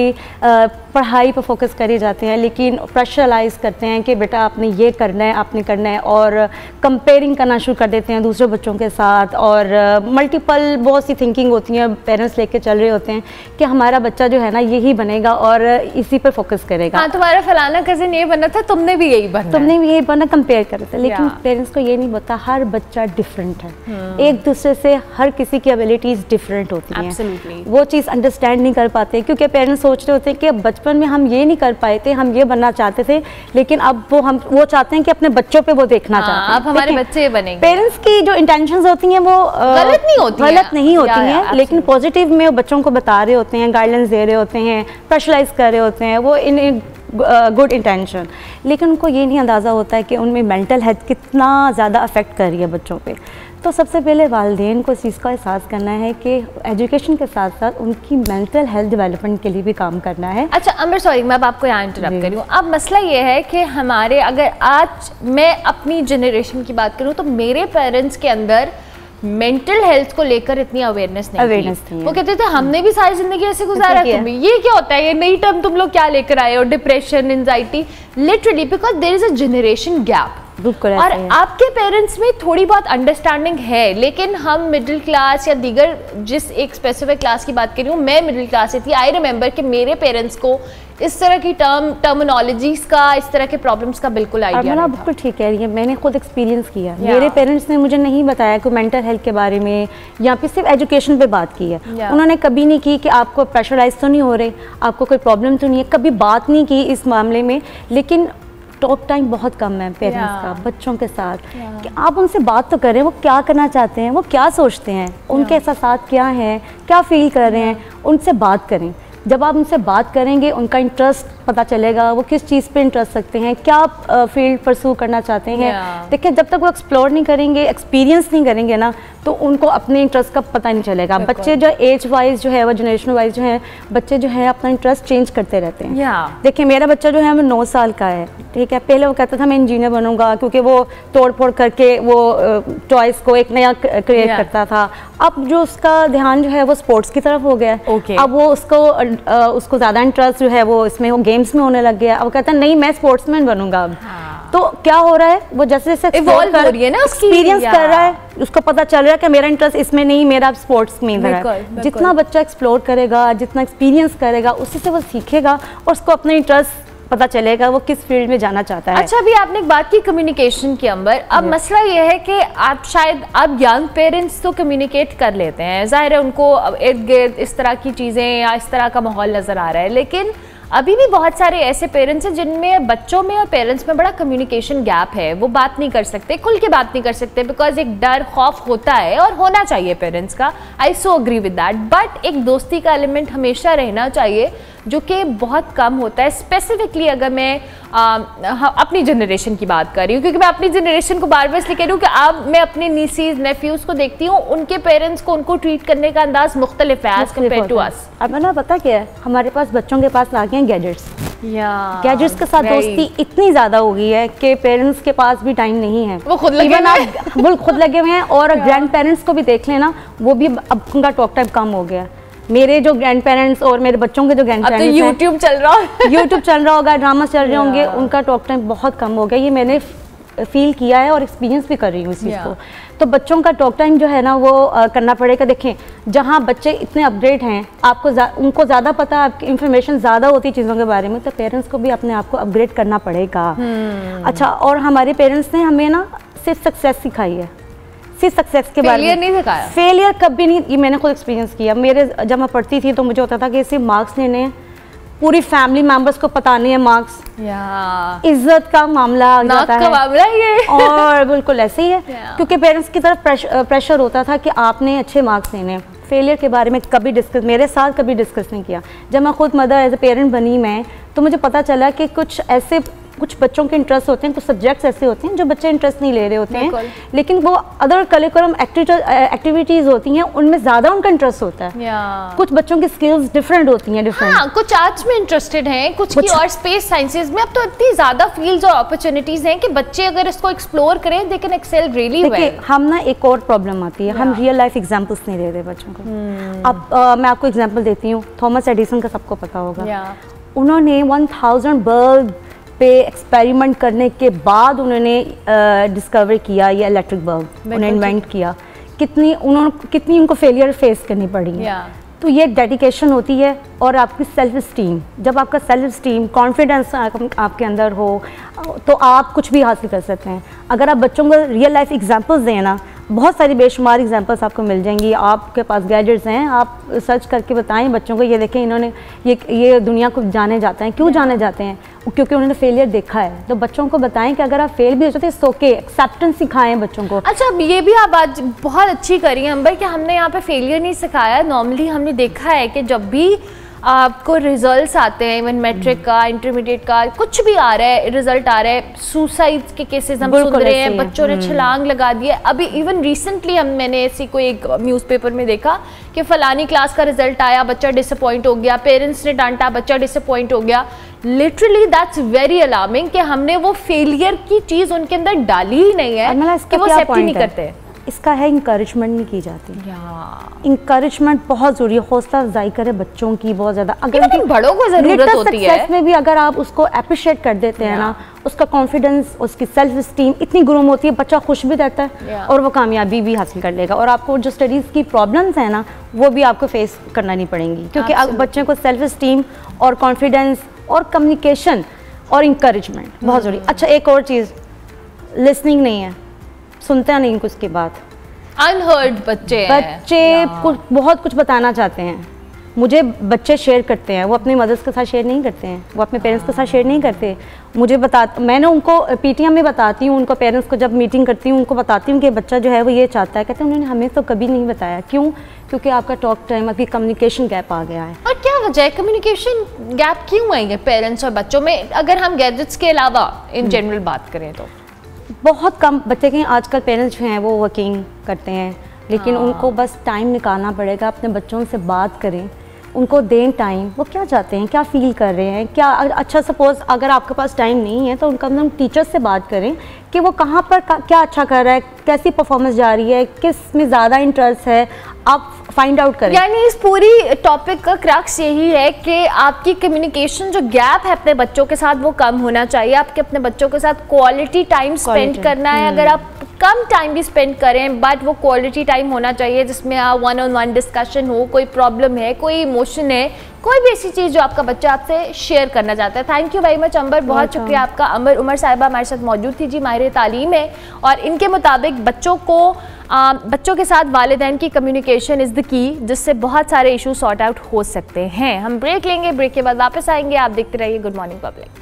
पढ़ाई पर फोकस करे जाते हैं, लेकिन प्रेशराइज करते हैं कि बेटा आपने ये करना है, आपने करना है, और कंपेयरिंग करना शुरू कर देते हैं दूसरे बच्चों के साथ। और मल्टीपल बहुत सी थिंकिंग होती हैं, पेरेंट्स लेके चल रहे होते हैं कि हमारा बच्चा जो है ना यही बनेगा और इसी पर फोकस करेगा। हाँ, तुम्हारा फलाना कज़न ये बना था, तुमने भी यही बना, तुमने भी यही बना, कंपेयर कर रहे थे। लेकिन पेरेंट्स को ये नहीं पता हर बच्चा डिफरेंट है, एक दूसरे से हर किसी की एबिलिटीज़ डिफरेंट होती हैं। वो चीज़ अंडरस्टैंड नहीं कर पाते, क्योंकि पेरेंट्स सोच रहे होते हैं कि बचपन में हम ये नहीं कर पाए थे, हम ये बनना चाहते थे, लेकिन अब वो चाहते हैं कि अपने बच्चों पे वो देखना चाहते हैं, अब हमारे बच्चे बनेंगे। पेरेंट्स की जो इंटेंशंस होती हैं वो गलत नहीं होती हैं, लेकिन पॉजिटिव में बच्चों को बता रहे होते हैं, गाइडेंस दे रहे होते हैं, प्रेशराइज कर रहे होते हैं, वो इन गुड इंटेंशन। लेकिन उनको ये नहीं अंदाज़ा होता है कि उनमें मेंटल हेल्थ कितना ज़्यादा अफेक्ट कर रही है बच्चों पे। तो सबसे पहले वालिदैन को इस चीज़ का एहसास करना है कि एजुकेशन के साथ साथ उनकी मेंटल हेल्थ डेवलपमेंट के लिए भी काम करना है। अच्छा अंबर, सॉरी मैं अब आपको यहाँ इंटरप्ट कर रही हूँ। अब मसला ये है कि हमारे, अगर आज मैं अपनी जनरेशन की बात करूँ तो मेरे पेरेंट्स के अंदर मेंटल हेल्थ को लेकर इतनी अवेयरनेस नहीं थी। वो कहते थे हमने भी सारी जिंदगी ऐसे गुजारा, तुम्हें ये क्या होता है, ये नई टर्म तुम लोग क्या लेकर आए हो, depression, anxiety, literally because there is a generation gap. बिल्कुल। और आपके पेरेंट्स में थोड़ी बहुत अंडरस्टैंडिंग है, लेकिन हम मिडिल क्लास या दीगर जिस एक स्पेसिफिक क्लास की बात कर रही हूँ, मैं मिडिल क्लास से थी। आई रिमेंबर कि मेरे पेरेंट्स को इस तरह की टर्मिनोलॉजीज का, इस तरह के प्रॉब्लम्स का बिल्कुल आइडिया नहीं था। बिल्कुल ठीक कह रही है, मैंने खुद एक्सपीरियंस किया। मेरे पेरेंट्स ने मुझे नहीं बताया कि मेंटल हेल्थ के बारे में या फिर सिर्फ एजुकेशन पे बात की है। उन्होंने कभी नहीं की कि आपको प्रेशराइज तो नहीं हो रहे, आपको कोई प्रॉब्लम तो नहीं है, कभी बात नहीं की इस मामले में। लेकिन टॉक टाइम बहुत कम है पेरेंट्स का बच्चों के साथ, कि आप उनसे बात तो करें, वो क्या करना चाहते हैं, वो क्या सोचते हैं, उनके एहसास क्या हैं, क्या फील कर रहे हैं, उनसे बात करें। जब आप उनसे बात करेंगे, उनका इंटरेस्ट पता चलेगा, वो किस चीज़ पे इंटरेस्ट रखते हैं, क्या फील्ड परस्यू करना चाहते हैं। देखिए, जब तक वो एक्सप्लोर नहीं करेंगे, एक्सपीरियंस नहीं करेंगे ना, तो उनको अपने इंटरेस्ट का पता नहीं चलेगा। बच्चे जो एज वाइज जो है, वो जनरेशन वाइज जो है, बच्चे जो है अपना इंटरेस्ट चेंज करते रहते हैं। देखिए, मेरा बच्चा जो है वो 9 साल का है, ठीक है। पहले वो कहता था मैं इंजीनियर बनूंगा, क्योंकि वो तोड़ फोड़ करके वो टॉयज़ को एक नया क्रिएट करता था। अब जो उसका ध्यान जो है वो स्पोर्ट्स की तरफ हो गया। अब वो उसको ज़्यादा इंटरेस्ट जो है वो इसमें, वो गेम्स में होने लग गया। अब कहता है नहीं, मैं स्पोर्ट्समैन बनूंगा। तो क्या हो रहा है, वो जैसे जैसे इवॉल्व हो रही है ना, एक्सपीरियंस कर रहा है, उसको पता चल रहा है कि मेरा इंटरेस्ट इसमें नहीं, मेरा स्पोर्ट्स में है। जितना बच्चा एक्सप्लोर करेगा, जितना एक्सपीरियंस करेगा, उसी से वो सीखेगा और उसको अपना इंटरेस्ट पता चलेगा वो किस फील्ड में जाना चाहता है। अच्छा, अभी आपने एक बात की कम्युनिकेशन के अंदर। अब मसला ये है कि आप शायद अब यंग पेरेंट्स तो कम्युनिकेट कर लेते हैं, जाहिर है उनको इर्द गिर्द इस तरह की चीज़ें या इस तरह का माहौल नज़र आ रहा है, लेकिन अभी भी बहुत सारे ऐसे पेरेंट्स हैं जिनमें बच्चों में और पेरेंट्स में बड़ा कम्युनिकेशन गैप है। वो बात नहीं कर सकते, खुल के बात नहीं कर सकते, बिकॉज एक डर खौफ होता है और होना चाहिए पेरेंट्स का। I so agree with that, but एक दोस्ती का एलिमेंट हमेशा रहना चाहिए, जो कि बहुत कम होता है। स्पेसिफिकली अगर मैं अपनी जनरेशन की बात कर रही हूँ, क्योंकि मैं अपनी जनरेशन को बार बार इसलिए कह रही हूँ कि अब मैं अपने नीसीज नेफ्यूज़ को देखती हूँ, उनके पेरेंट्स को उनको ट्रीट करने का अंदाज मुख्तलिफ है एज कम्पेयर टू अस। अब ना पता क्या है, हमारे पास बच्चों के पास आ गए हैं गैजेट्स। गैजेट्स के साथ दोस्ती इतनी ज़्यादा हो गई है कि पेरेंट्स के पास भी टाइम नहीं है, वो खुद लगे हुए हैं। खुद लगे हुए हैं। और ग्रैंड पेरेंट्स को भी देख लेना, वो भी अब उनका टॉक टाइम कम हो गया। मेरे जो ग्रैंड पेरेंट्स और मेरे बच्चों के जो ग्रैंड पेरेंट्स हैं, यूट्यूब चल रहा है, यूट्यूब चल रहा होगा, ड्रामा चल रहे होंगे, उनका टॉक टाइम बहुत कम हो गया। ये मैंने फील किया है और एक्सपीरियंस भी कर रही हूँ इस चीज़ को। तो बच्चों का टॉक टाइम जो है ना वो करना पड़ेगा। देखें, जहाँ बच्चे इतने अपडेट हैं, आपको उनको ज़्यादा पता, आपकी इंफॉर्मेशन ज़्यादा होती है चीज़ों के बारे में, तो पेरेंट्स को भी अपने आप को अपग्रेड करना पड़ेगा। अच्छा, और हमारे पेरेंट्स ने हमें ना सिर्फ सक्सेस सिखाई है, सिर्फ सक्सेस के बारे में नहीं सिखाया। फेलियर कभी नहीं, ये मैंने खुद एक्सपीरियंस किया। मेरे जब मैं पढ़ती थी तो मुझे होता था कि सिर्फ मार्क्स लेने हैं, पूरी फैमिली मेंबर्स को पता नहीं है मार्क्स, इज्जत का मामला आ जाता है ये। और बिल्कुल ऐसे ही है, क्योंकि पेरेंट्स की तरफ प्रेशर होता था कि आपने अच्छे मार्क्स लेने। फेलियर के बारे में कभी डिस्कस, मेरे साथ कभी डिस्कस नहीं किया। जब मैं खुद मदर एज ए पेरेंट बनी मैं, तो मुझे पता चला कि कुछ बच्चों के इंटरेस्ट होते हैं, कुछ सब्जेक्ट्स ऐसे होते हैं जो बच्चे इंटरेस्ट नहीं ले रहे होते हैं, लेकिन वो अदर करिकुलम एक्टिविटीज़ होती हैं, उनमें ज़्यादा उनका इंटरेस्ट होता है। कुछ बच्चों की स्किल्स डिफरेंट होती हैं, डिफरेंट। कुछ आर्ट्स में इंटरेस्टेड हैं, कुछ की और स्पेस साइंसेज में। अब तो इतनी ज़्यादा फील्ड्स और अपॉर्चुनिटीज़ हैं कि बच्चे अगर इसको एक्सप्लोर करें, they can excel really well. हम ना एक और प्रॉब्लम आती है, हम रियल लाइफ एग्जाम्पल्स नहीं दे रहे बच्चों को। अब मैं आपको एग्जाम्पल देती हूँ, थॉमस एडिसन का सबको पता होगा। उन्होंने 1000 बल्ब पे एक्सपेरिमेंट करने के बाद उन्होंने डिस्कवर किया ये इलेक्ट्रिक बल्ब, उन्होंने इन्वेंट किया। कितनी उनको फेलियर फेस करनी पड़ी है। तो ये डेडिकेशन होती है। और आपकी सेल्फ स्टीम, जब आपका सेल्फ स्टीम, कॉन्फिडेंस आपके अंदर हो, तो आप कुछ भी हासिल कर सकते हैं। अगर आप बच्चों को रियल लाइफ एग्जांपल्स दें ना, बहुत सारी बेशुमार एग्जांपल्स आपको मिल जाएंगी। आपके पास गैजेट्स हैं, आप सर्च करके बताएं बच्चों को, ये देखें इन्होंने ये दुनिया को जाने जाते हैं। क्यों जाने जाते हैं? क्योंकि उन्होंने फेलियर देखा है। तो बच्चों को बताएं कि अगर आप फेल भी हो जाते हैं, सो के एक्सेप्टेंस सिखाएं बच्चों को। अच्छा, अब ये भी आप आज बहुत अच्छी करी है अंबर कि हमने यहाँ पे फेलियर नहीं सिखाया। नॉर्मली हमने देखा है कि जब भी आपको रिजल्ट्स आते हैं, इवन मैट्रिक का, इंटरमीडिएट का, कुछ भी आ रहा है, रिजल्ट आ रहा है, सुसाइड के केसेस हम सुन रहे हैं, बच्चों ने छलांग लगा दी है। अभी इवन रिसेंटली मैंने ऐसी कोई एक न्यूज़पेपर में देखा कि फलानी क्लास का रिजल्ट आया, बच्चा डिसअपॉइंट हो गया, पेरेंट्स ने डांटा, बच्चा डिसअपॉइंट हो गया। लिटरली दैट्स वेरी अलार्मिंग कि हमने वो फेलियर की चीज़ उनके अंदर डाली ही नहीं है कि वो एक्सेप्ट ही नहीं करते। इसका है इंकरेजमेंट नहीं की जाती। इंकरेजमेंट बहुत ज़रूरी है, हौसला अफजाई करे बच्चों की बहुत ज़्यादा। अगर बड़ों को ज़रूरत होती है में भी अगर आप उसको अप्रिशिएट कर देते हैं ना, उसका कॉन्फिडेंस, उसकी सेल्फ स्टीम इतनी ग्रूम होती है, बच्चा खुश भी रहता है और वो कामयाबी भी हासिल कर लेगा। और आपको जो स्टडीज़ की प्रॉब्लम्स हैं ना, वो भी आपको फेस करना नहीं पड़ेंगी, क्योंकि बच्चे को सेल्फ स्टीम और कॉन्फिडेंस और कम्युनिकेशन और इंकरेजमेंट बहुत ज़रूरी। अच्छा, एक और चीज़, लिसनिंग नहीं है, सुनते नहीं कुछ की बात। अनहर्ड बच्चे कुछ बहुत कुछ बताना चाहते हैं। मुझे बच्चे शेयर करते हैं, वो अपने मदर्स के साथ शेयर नहीं करते हैं, वो अपने पेरेंट्स के साथ शेयर नहीं करते। मुझे मैंने उनको पीटीएम में बताती हूँ, उनको पेरेंट्स को जब मीटिंग करती हूँ उनको बताती हूँ कि बच्चा जो है वो ये चाहता है। कहते हैं उन्होंने हमें तो कभी नहीं बताया। क्यों? क्योंकि आपका टॉक टाइम, आपकी कम्युनिकेशन गैप आ गया है। और क्या वजह है कम्युनिकेशन गैप क्यों आई है पेरेंट्स और बच्चों में, अगर हम गैजेट्स के अलावा इन जनरल बात करें तो? बहुत कम बच्चे के आजकल पेरेंट्स जो हैं वो वर्किंग करते हैं, लेकिन उनको बस टाइम निकालना पड़ेगा, अपने बच्चों से बात करें, उनको दें टाइम, वो क्या चाहते हैं, क्या फील कर रहे हैं, क्या अच्छा। सपोज़ अगर आपके पास टाइम नहीं है तो उनका हम टीचर से बात करें कि वो कहाँ पर क्या अच्छा कर रहा है, कैसी परफॉर्मेंस जा रही है, किस में ज़्यादा इंटरेस्ट है, आप फाइंड आउट करें। यानी इस पूरी टॉपिक का क्रक्स यही है कि आपकी कम्युनिकेशन जो गैप है अपने बच्चों के साथ वो कम होना चाहिए। आपके अपने बच्चों के साथ क्वालिटी टाइम स्पेंड करना है। अगर आप कम टाइम भी स्पेंड करें बट वो क्वालिटी टाइम होना चाहिए जिसमें आप 1-on-1 डिस्कशन हो, कोई प्रॉब्लम है, कोई इमोशन है, कोई भी ऐसी चीज़ जो आपका बच्चा आपसे शेयर करना चाहता है। Thank you very much Ambar, बहुत शुक्रिया आपका। अंबर उमर साहिबा हमारे साथ मौजूद थी जी, माहिर तालीम है और इनके मुताबिक बच्चों के साथ वालिदैन की कम्युनिकेशन इज़ द की, जिससे बहुत सारे इशू सॉर्ट आउट हो सकते हैं। हम ब्रेक लेंगे, ब्रेक के बाद वापस आएंगे। आप देखते रहिए good morning public.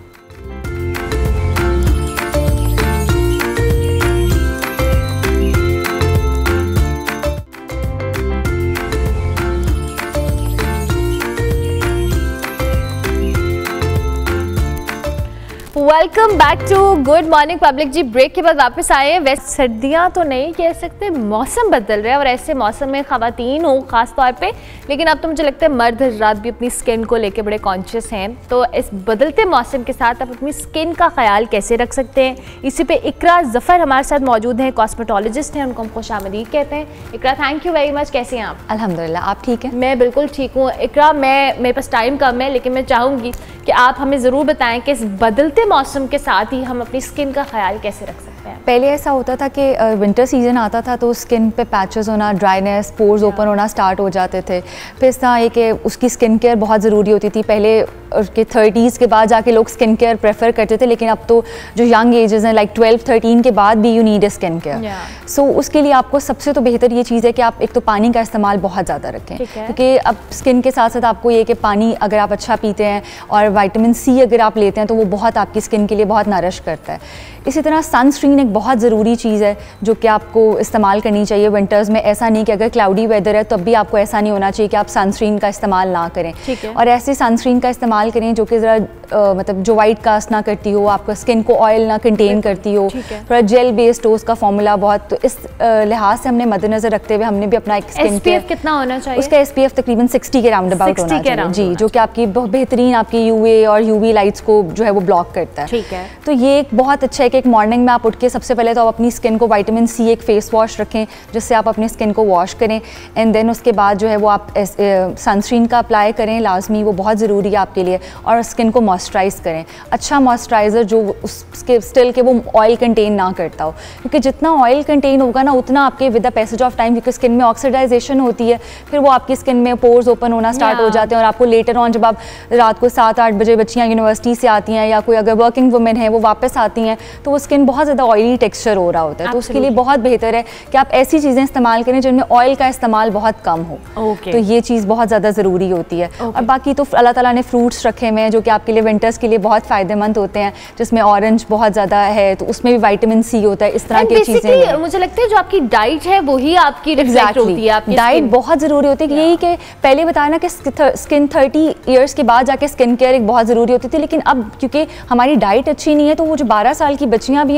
Welcome back to good morning public ji. Break के बाद वापस आए हैं। वैसे सर्दियां तो नहीं कह सकते, मौसम बदल रहा है और ऐसे मौसम में ख़वातीन हो ख़ास तौर पे, लेकिन अब तो मुझे लगता है मर्द हज़रात भी अपनी स्किन को लेके बड़े कॉन्शियस हैं। तो इस बदलते मौसम के साथ आप अपनी स्किन का ख्याल कैसे रख सकते हैं, इसी पे इकरा ज़फ़र हमारे साथ मौजूद हैं, कॉस्मेटोलॉजिस्ट हैं, उनको हम खुशामदीद कहते हैं। Iqra, thank you very much, कैसे हैं आप? अल्हम्दुलिल्लाह, आप ठीक हैं? मैं बिल्कुल ठीक हूँ। इकरा, मेरे पास टाइम कम है लेकिन मैं चाहूँगी कि आप हमें ज़रूर बताएं कि इस बदलते मौसम के साथ ही हम अपनी स्किन का ख्याल कैसे रख सकते हैं। पहले ऐसा होता था कि विंटर सीजन आता था तो स्किन पे पैचेस होना, ड्राइनेस, पोर्स ओपन होना स्टार्ट हो जाते थे। फिर इस तरह कि उसकी स्किन केयर बहुत ज़रूरी होती थी। पहले उसके 30s के बाद जाके लोग स्किन केयर प्रेफर करते थे, लेकिन अब तो जो यंग एजेस हैं लाइक 12-13 के बाद भी you need a skin care. So उसके लिए आपको सबसे तो बेहतर ये चीज़ है कि आप एक तो पानी का इस्तेमाल बहुत ज़्यादा रखें, क्योंकि अब स्किन के साथ साथ आपको ये कि पानी अगर आप अच्छा पीते हैं और विटामिन सी अगर आप लेते हैं तो वो बहुत आपकी स्किन के लिए बहुत नरिश करता है। इसी तरह सनस्क्रीन एक बहुत ज़रूरी चीज़ है जो कि आपको इस्तेमाल करनी चाहिए विंटर्स में। ऐसा नहीं कि अगर क्लाउडी वेदर है तब भी आपको ऐसा नहीं होना चाहिए कि आप सनस्क्रीन का इस्तेमाल ना करें, और ऐसी सनस्क्रीन का इस्तेमाल करें जो कि ज़रा मतलब जो वाइट कास्ट ना करती हो, आपका स्किन को ऑयल ना कंटेन करती हो, थोड़ा जेल बेस्ड हो उसका फॉर्मूला बहुत। तो इस लिहाज से हमने मद्देनजर रखते हुए हमने भी अपना एक स्किन केयर, कितना होना चाहिए उसका SPF तकरीबन 60 के राउंड अबाउट होना चाहिए जी, जो कि आपकी बेहतरीन आपकी UA और UV लाइट्स को जो है वो ब्लॉक करता है। ठीक है, तो ये एक बहुत अच्छा है कि एक मॉर्निंग में आप उठ के सबसे पहले तो आप अपनी स्किन को विटामिन सी एक फेस वॉश रखें जिससे आप अपनी स्किन को वॉश करें, एंड देन उसके बाद जो है वो आप सनस्क्रीन का अप्लाई करें लाजमी, वो बहुत ज़रूरी है आपके लिए। और स्किन को मॉइस्चराइज करें, अच्छा मॉइस्चराइज़र जो उसके स्टिल के वो ऑयल कंटेन ना करता हो, क्योंकि जितना ऑयल कंटेन होगा ना उतना आपके with the passage of time, क्योंकि स्किन में ऑक्सीडाइजेशन होती है, फिर वो आपकी स्किन में पोर्स ओपन होना स्टार्ट हो जाते हैं और आपको लेटर ऑन जब आप रात को 7-8 बजे बच्चियाँ यूनिवर्सिटी से आती हैं या कोई अगर वर्किंग वुमेन है वो वापस आती हैं तो वो स्किन बहुत ज़्यादा ऑयली टेक्सचर हो रहा होता है। तो उसके लिए बहुत बेहतर है कि आप ऐसी चीज़ें इस्तेमाल करें जिनमें ऑयल का इस्तेमाल बहुत कम हो। तो ये चीज़ बहुत ज़्यादा ज़रूरी होती है। और बाकी तो अल्लाह ताला ने फ्रूट्स रखे हुए हैं जो कि आपके लिए विंटर्स के लिए बहुत फ़ायदेमंद होते हैं, जिसमें ऑरेंज बहुत ज़्यादा है तो उसमें भी विटामिन सी होता है। इस तरह की चीज़ें मुझे लगता है जो आपकी डाइट है वही आपकी रिफ्लेक्ट होती है। आपकी डाइट बहुत ज़रूरी होती है। यही कि पहले बताया ना कि स्किन 30 ईयर्स के बाद जाके स्किन केयर एक बहुत ज़रूरी होती थी, लेकिन अब क्योंकि हमारी डाइट अच्छी नहीं है तो वो जो 12 साल की बच्चियाँ भी हों और जो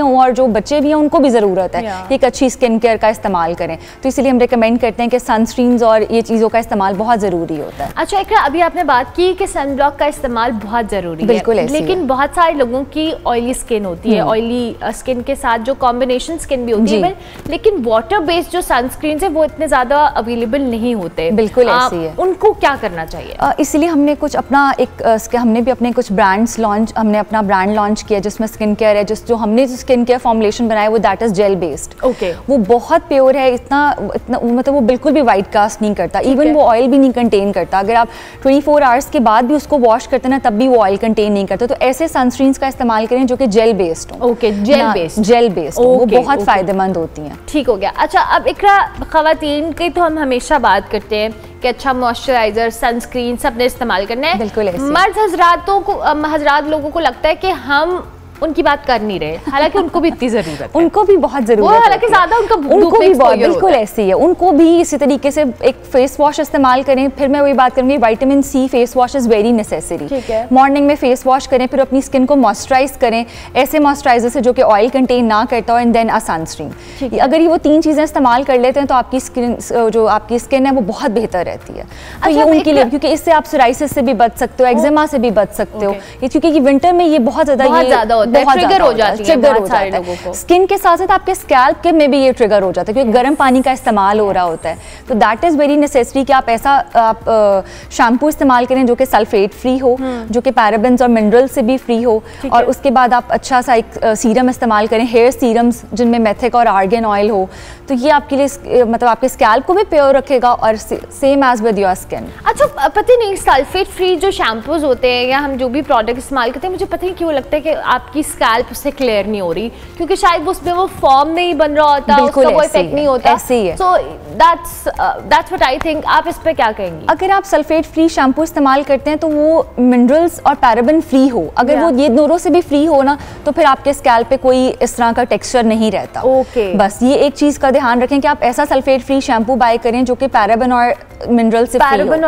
जो बच्चे भी हैं उनको भी ज़रूरत है कि एक अच्छी स्किन केयर का इस्तेमाल करें। तो इसलिए हम रिकमेंड करते हैं कि सनस्क्रीन्स और ये चीज़ों का इस्तेमाल बहुत ज़रूरी होता है। अच्छा इकरा, अभी आपने बात की कि सन ब्लॉक का इस्तेमाल बहुत ज़रूरी है, बिल्कुल ऐसे लेकिन बहुत सारे लोगों की ऑयली स्किन होती है, ऑयली स्किन के साथ जो कॉम्बिनेशन स्किन भी होती है, लेकिन वाटर बेस्ड जो सनस्क्रीन है वो इतने ज़्यादा अवेलेबल नहीं होते। बिल्कुल ऐसे ही है। उनको क्या करना चाहिए? इसलिए हमने कुछ अपना हमने भी अपने कुछ ब्रांड्स हमने अपना ब्रांड लॉन्च किया जिसमें स्किन केयर है, जो हमने स्किन केयर फॉर्मुलेशन बनाया वो दैट इज जेल बेस्ड। वो बहुत प्योर है, इतना मतलब वो बिल्कुल भी वाइट कास्ट नहीं करता, इवन वो ऑयल भी नहीं कंटेन करता। अगर आप 24 आवर्स के बाद भी उसको वॉश करते ना तब भी वो ऑयल कंटेन नहीं करता। तो ऐसे सनस्क्रीन्स का इस्तेमाल करें जो कि जेल बेस्ड हो। जेल बेस्ड वो बहुत फायदेमंद होती हैं। ठीक हो गया। अच्छा अब इकरा, खवातीन की तो हम हमेशा बात करते हैं कि अच्छा मॉइस्चराइजर, सनस्क्रीन सबने इस्तेमाल करना है। बिल्कुल ऐसे। मर्द हजरात लोगों को लगता है कि हम उनकी बात कर नहीं रहे, हालांकि उनको भी इतनी जरूरत है। उनको भी बहुत जरूरत है, हालांकि ज्यादा उनको भी बहुत, बिल्कुल ऐसे ही है। उनको भी इसी तरीके से एक फेस वॉश इस्तेमाल करें। फिर मैं वही बात करूंगी, vitamin C face wash is very necessary. Morning में फेस वॉश करें, फिर अपनी स्किन को मॉइस्चराइज करें ऐसे मॉइस्चराइजर से जो कि ऑयल कंटेन ना करता हो, एंड देन अ सनस्क्रीन। अगर ये वो 3 चीजें इस्तेमाल कर लेते हैं तो आपकी स्किन जो आपकी स्किन है वो बहुत बेहतर रहती है। तो ये उनके लिए, क्योंकि इससे आप सोराइसिस से भी बच सकते हो, एक्जिमा से भी बच सकते हो, क्योंकि विंटर में ये बहुत ज्यादा ट्रिगर हो जाता है। स्किन के साथ साथ आपके स्कैल्प के में भी ये ट्रिगर हो जाता है क्योंकि गर्म पानी का इस्तेमाल हो रहा होता है। तो दैट इज वेरी नेसेसरी कि आप ऐसा शैम्पू इस्तेमाल करें जो कि सल्फेट फ्री हो, जो कि पैराबेन्स और मिनरल से भी फ्री हो, और उसके बाद आप अच्छा सा एक सीरम इस्तेमाल करें, हेयर सीरम्स जिनमें मेथिक और आर्गन ऑयल हो। तो ये आपके लिए मतलब आपके स्कैल्प को भी प्योर रखेगा और same age with your skin. अच्छा पता नहीं सल्फेट फ्री जो शैम्पूज होते हैं या हम जो भी प्रोडक्ट इस्तेमाल करते हैं, मुझे पता नहीं क्यों लगता है कि आपकी स्कैल्प उससे क्लियर नहीं हो रही, क्योंकि शायद उसमें वो फॉर्म नहीं बन रहा होता, उसका वो इफेक्ट नहीं होता। ऐसे ही है। So that's what I think. आप इस पे क्या कहेंगी? अगर आप सल्फेट फ्री शैम्पू इस्तेमाल करते हैं तो वो मिनरल्स और पैराबेन फ्री हो, अगर वो ये दोनों से भी फ्री हो ना, तो फिर आपके स्कैल्प पे कोई इस तरह का टेक्सचर नहीं रहता। बस ये एक चीज का ध्यान रखें कि आप ऐसा सल्फेट फ्री शैम्पू बाय करें जो कि पैराबेन और मिनरल से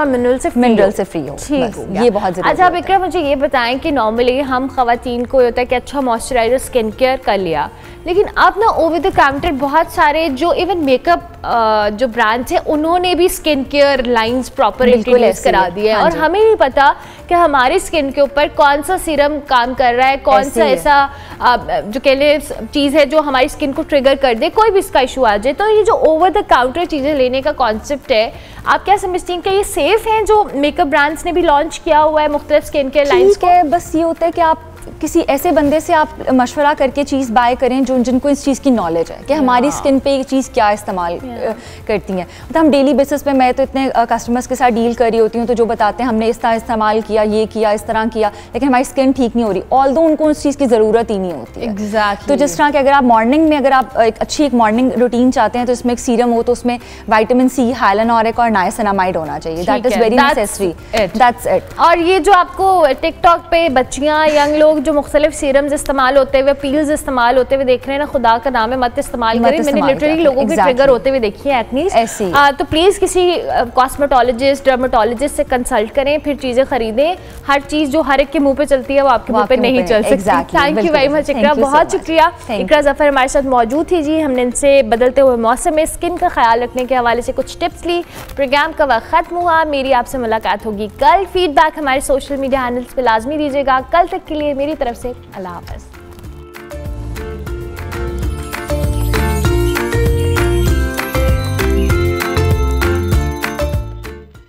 फ्री हो। ठीक, ये बहुत जरूरी है। अच्छा विक्रम, मुझे ये बताएं कि नॉर्मली हम खवातीन को होता है कि अच्छा मॉइस्चराइजर स्किन केयर कर लिया, लेकिन अब ना ओवर द काउंटर बहुत सारे जो इवन मेकअप जो ब्रांड्स हैं उन्होंने भी skin care lines proper introduce करा दी है, और हमें नहीं पता कि हमारी स्किन के ऊपर कौन सा सीरम काम कर रहा है, कौन सा ऐसा जो कह ले चीज़ है जो हमारी स्किन को ट्रिगर कर दे, कोई भी इसका इशू आ जाए। तो ये जो ओवर द काउंटर चीज़ें लेने का कॉन्सेप्ट है, आप क्या समझती हैं कि ये सेफ है जो मेकअप ब्रांड्स ने भी लॉन्च किया हुआ है मुख्तलिफ स्किन केयर लाइंस को? बस ये होता है कि आप किसी ऐसे बंदे से आप मशवरा करके चीज़ बाय करें जिनको इस चीज़ की नॉलेज है कि हमारी स्किन पे ये चीज़ क्या इस्तेमाल करती हैं। मतलब हम डेली बेसिस पे, मैं तो इतने कस्टमर्स के साथ डील कर रही होती हूँ तो जो बताते हैं हमने इस तरह इस्तेमाल किया, ये किया, इस तरह किया, लेकिन हमारी स्किन ठीक नहीं हो रही, ऑल्दो उनको उस चीज़ की ज़रूरत ही नहीं होती है। Exactly. तो जिस तरह कि अगर आप मॉर्निंग में अगर आप एक अच्छी एक मॉर्निंग रूटीन चाहते हैं तो इसमें एक सीरम हो तो उसमें विटामिन सी, हाइलुरोनिक और नाइसिनामाइड होना चाहिए। That is very necessary. That's it. और ये जो आपको टिकटॉक पे बच्चियाँ, यंग लोग जो मुख्तलिफ सीरम्स इस्तेमाल होते हुए, पील्स इस्तेमाल होते हुए देख रहे हैं ना, खुदा का नाम है मत इस्तेमाल करें। मैंने लिटरली लोगों के ट्रिगर होते हुए देखी है एक्नीज। तो प्लीज किसी कॉस्मेटोलॉजिस्ट, डर्मेटोलॉजिस्ट से कंसल्ट करें, फिर चीजें खरीदें। हर चीज जो हर एक के मुंह पे चलती है वो आपके मुंह पे नहीं चल सकती। Thank you very much Iqra, बहुत शुक्रिया। इकरा जफर हमारे साथ मौजूद थी जी। हमने इनसे बदलते हुए मौसम में स्किन का ख्याल रखने के हवाले से कुछ टिप्स ली। प्रोग्राम का वक्त खत्म हुआ, मेरी आपसे मुलाकात होगी कल। फीडबैक हमारे सोशल मीडिया हैंडल्स पे लाजमी दीजिएगा। कल तक के लिए मेरी तरफ से अल्लाह हाफ़िज़।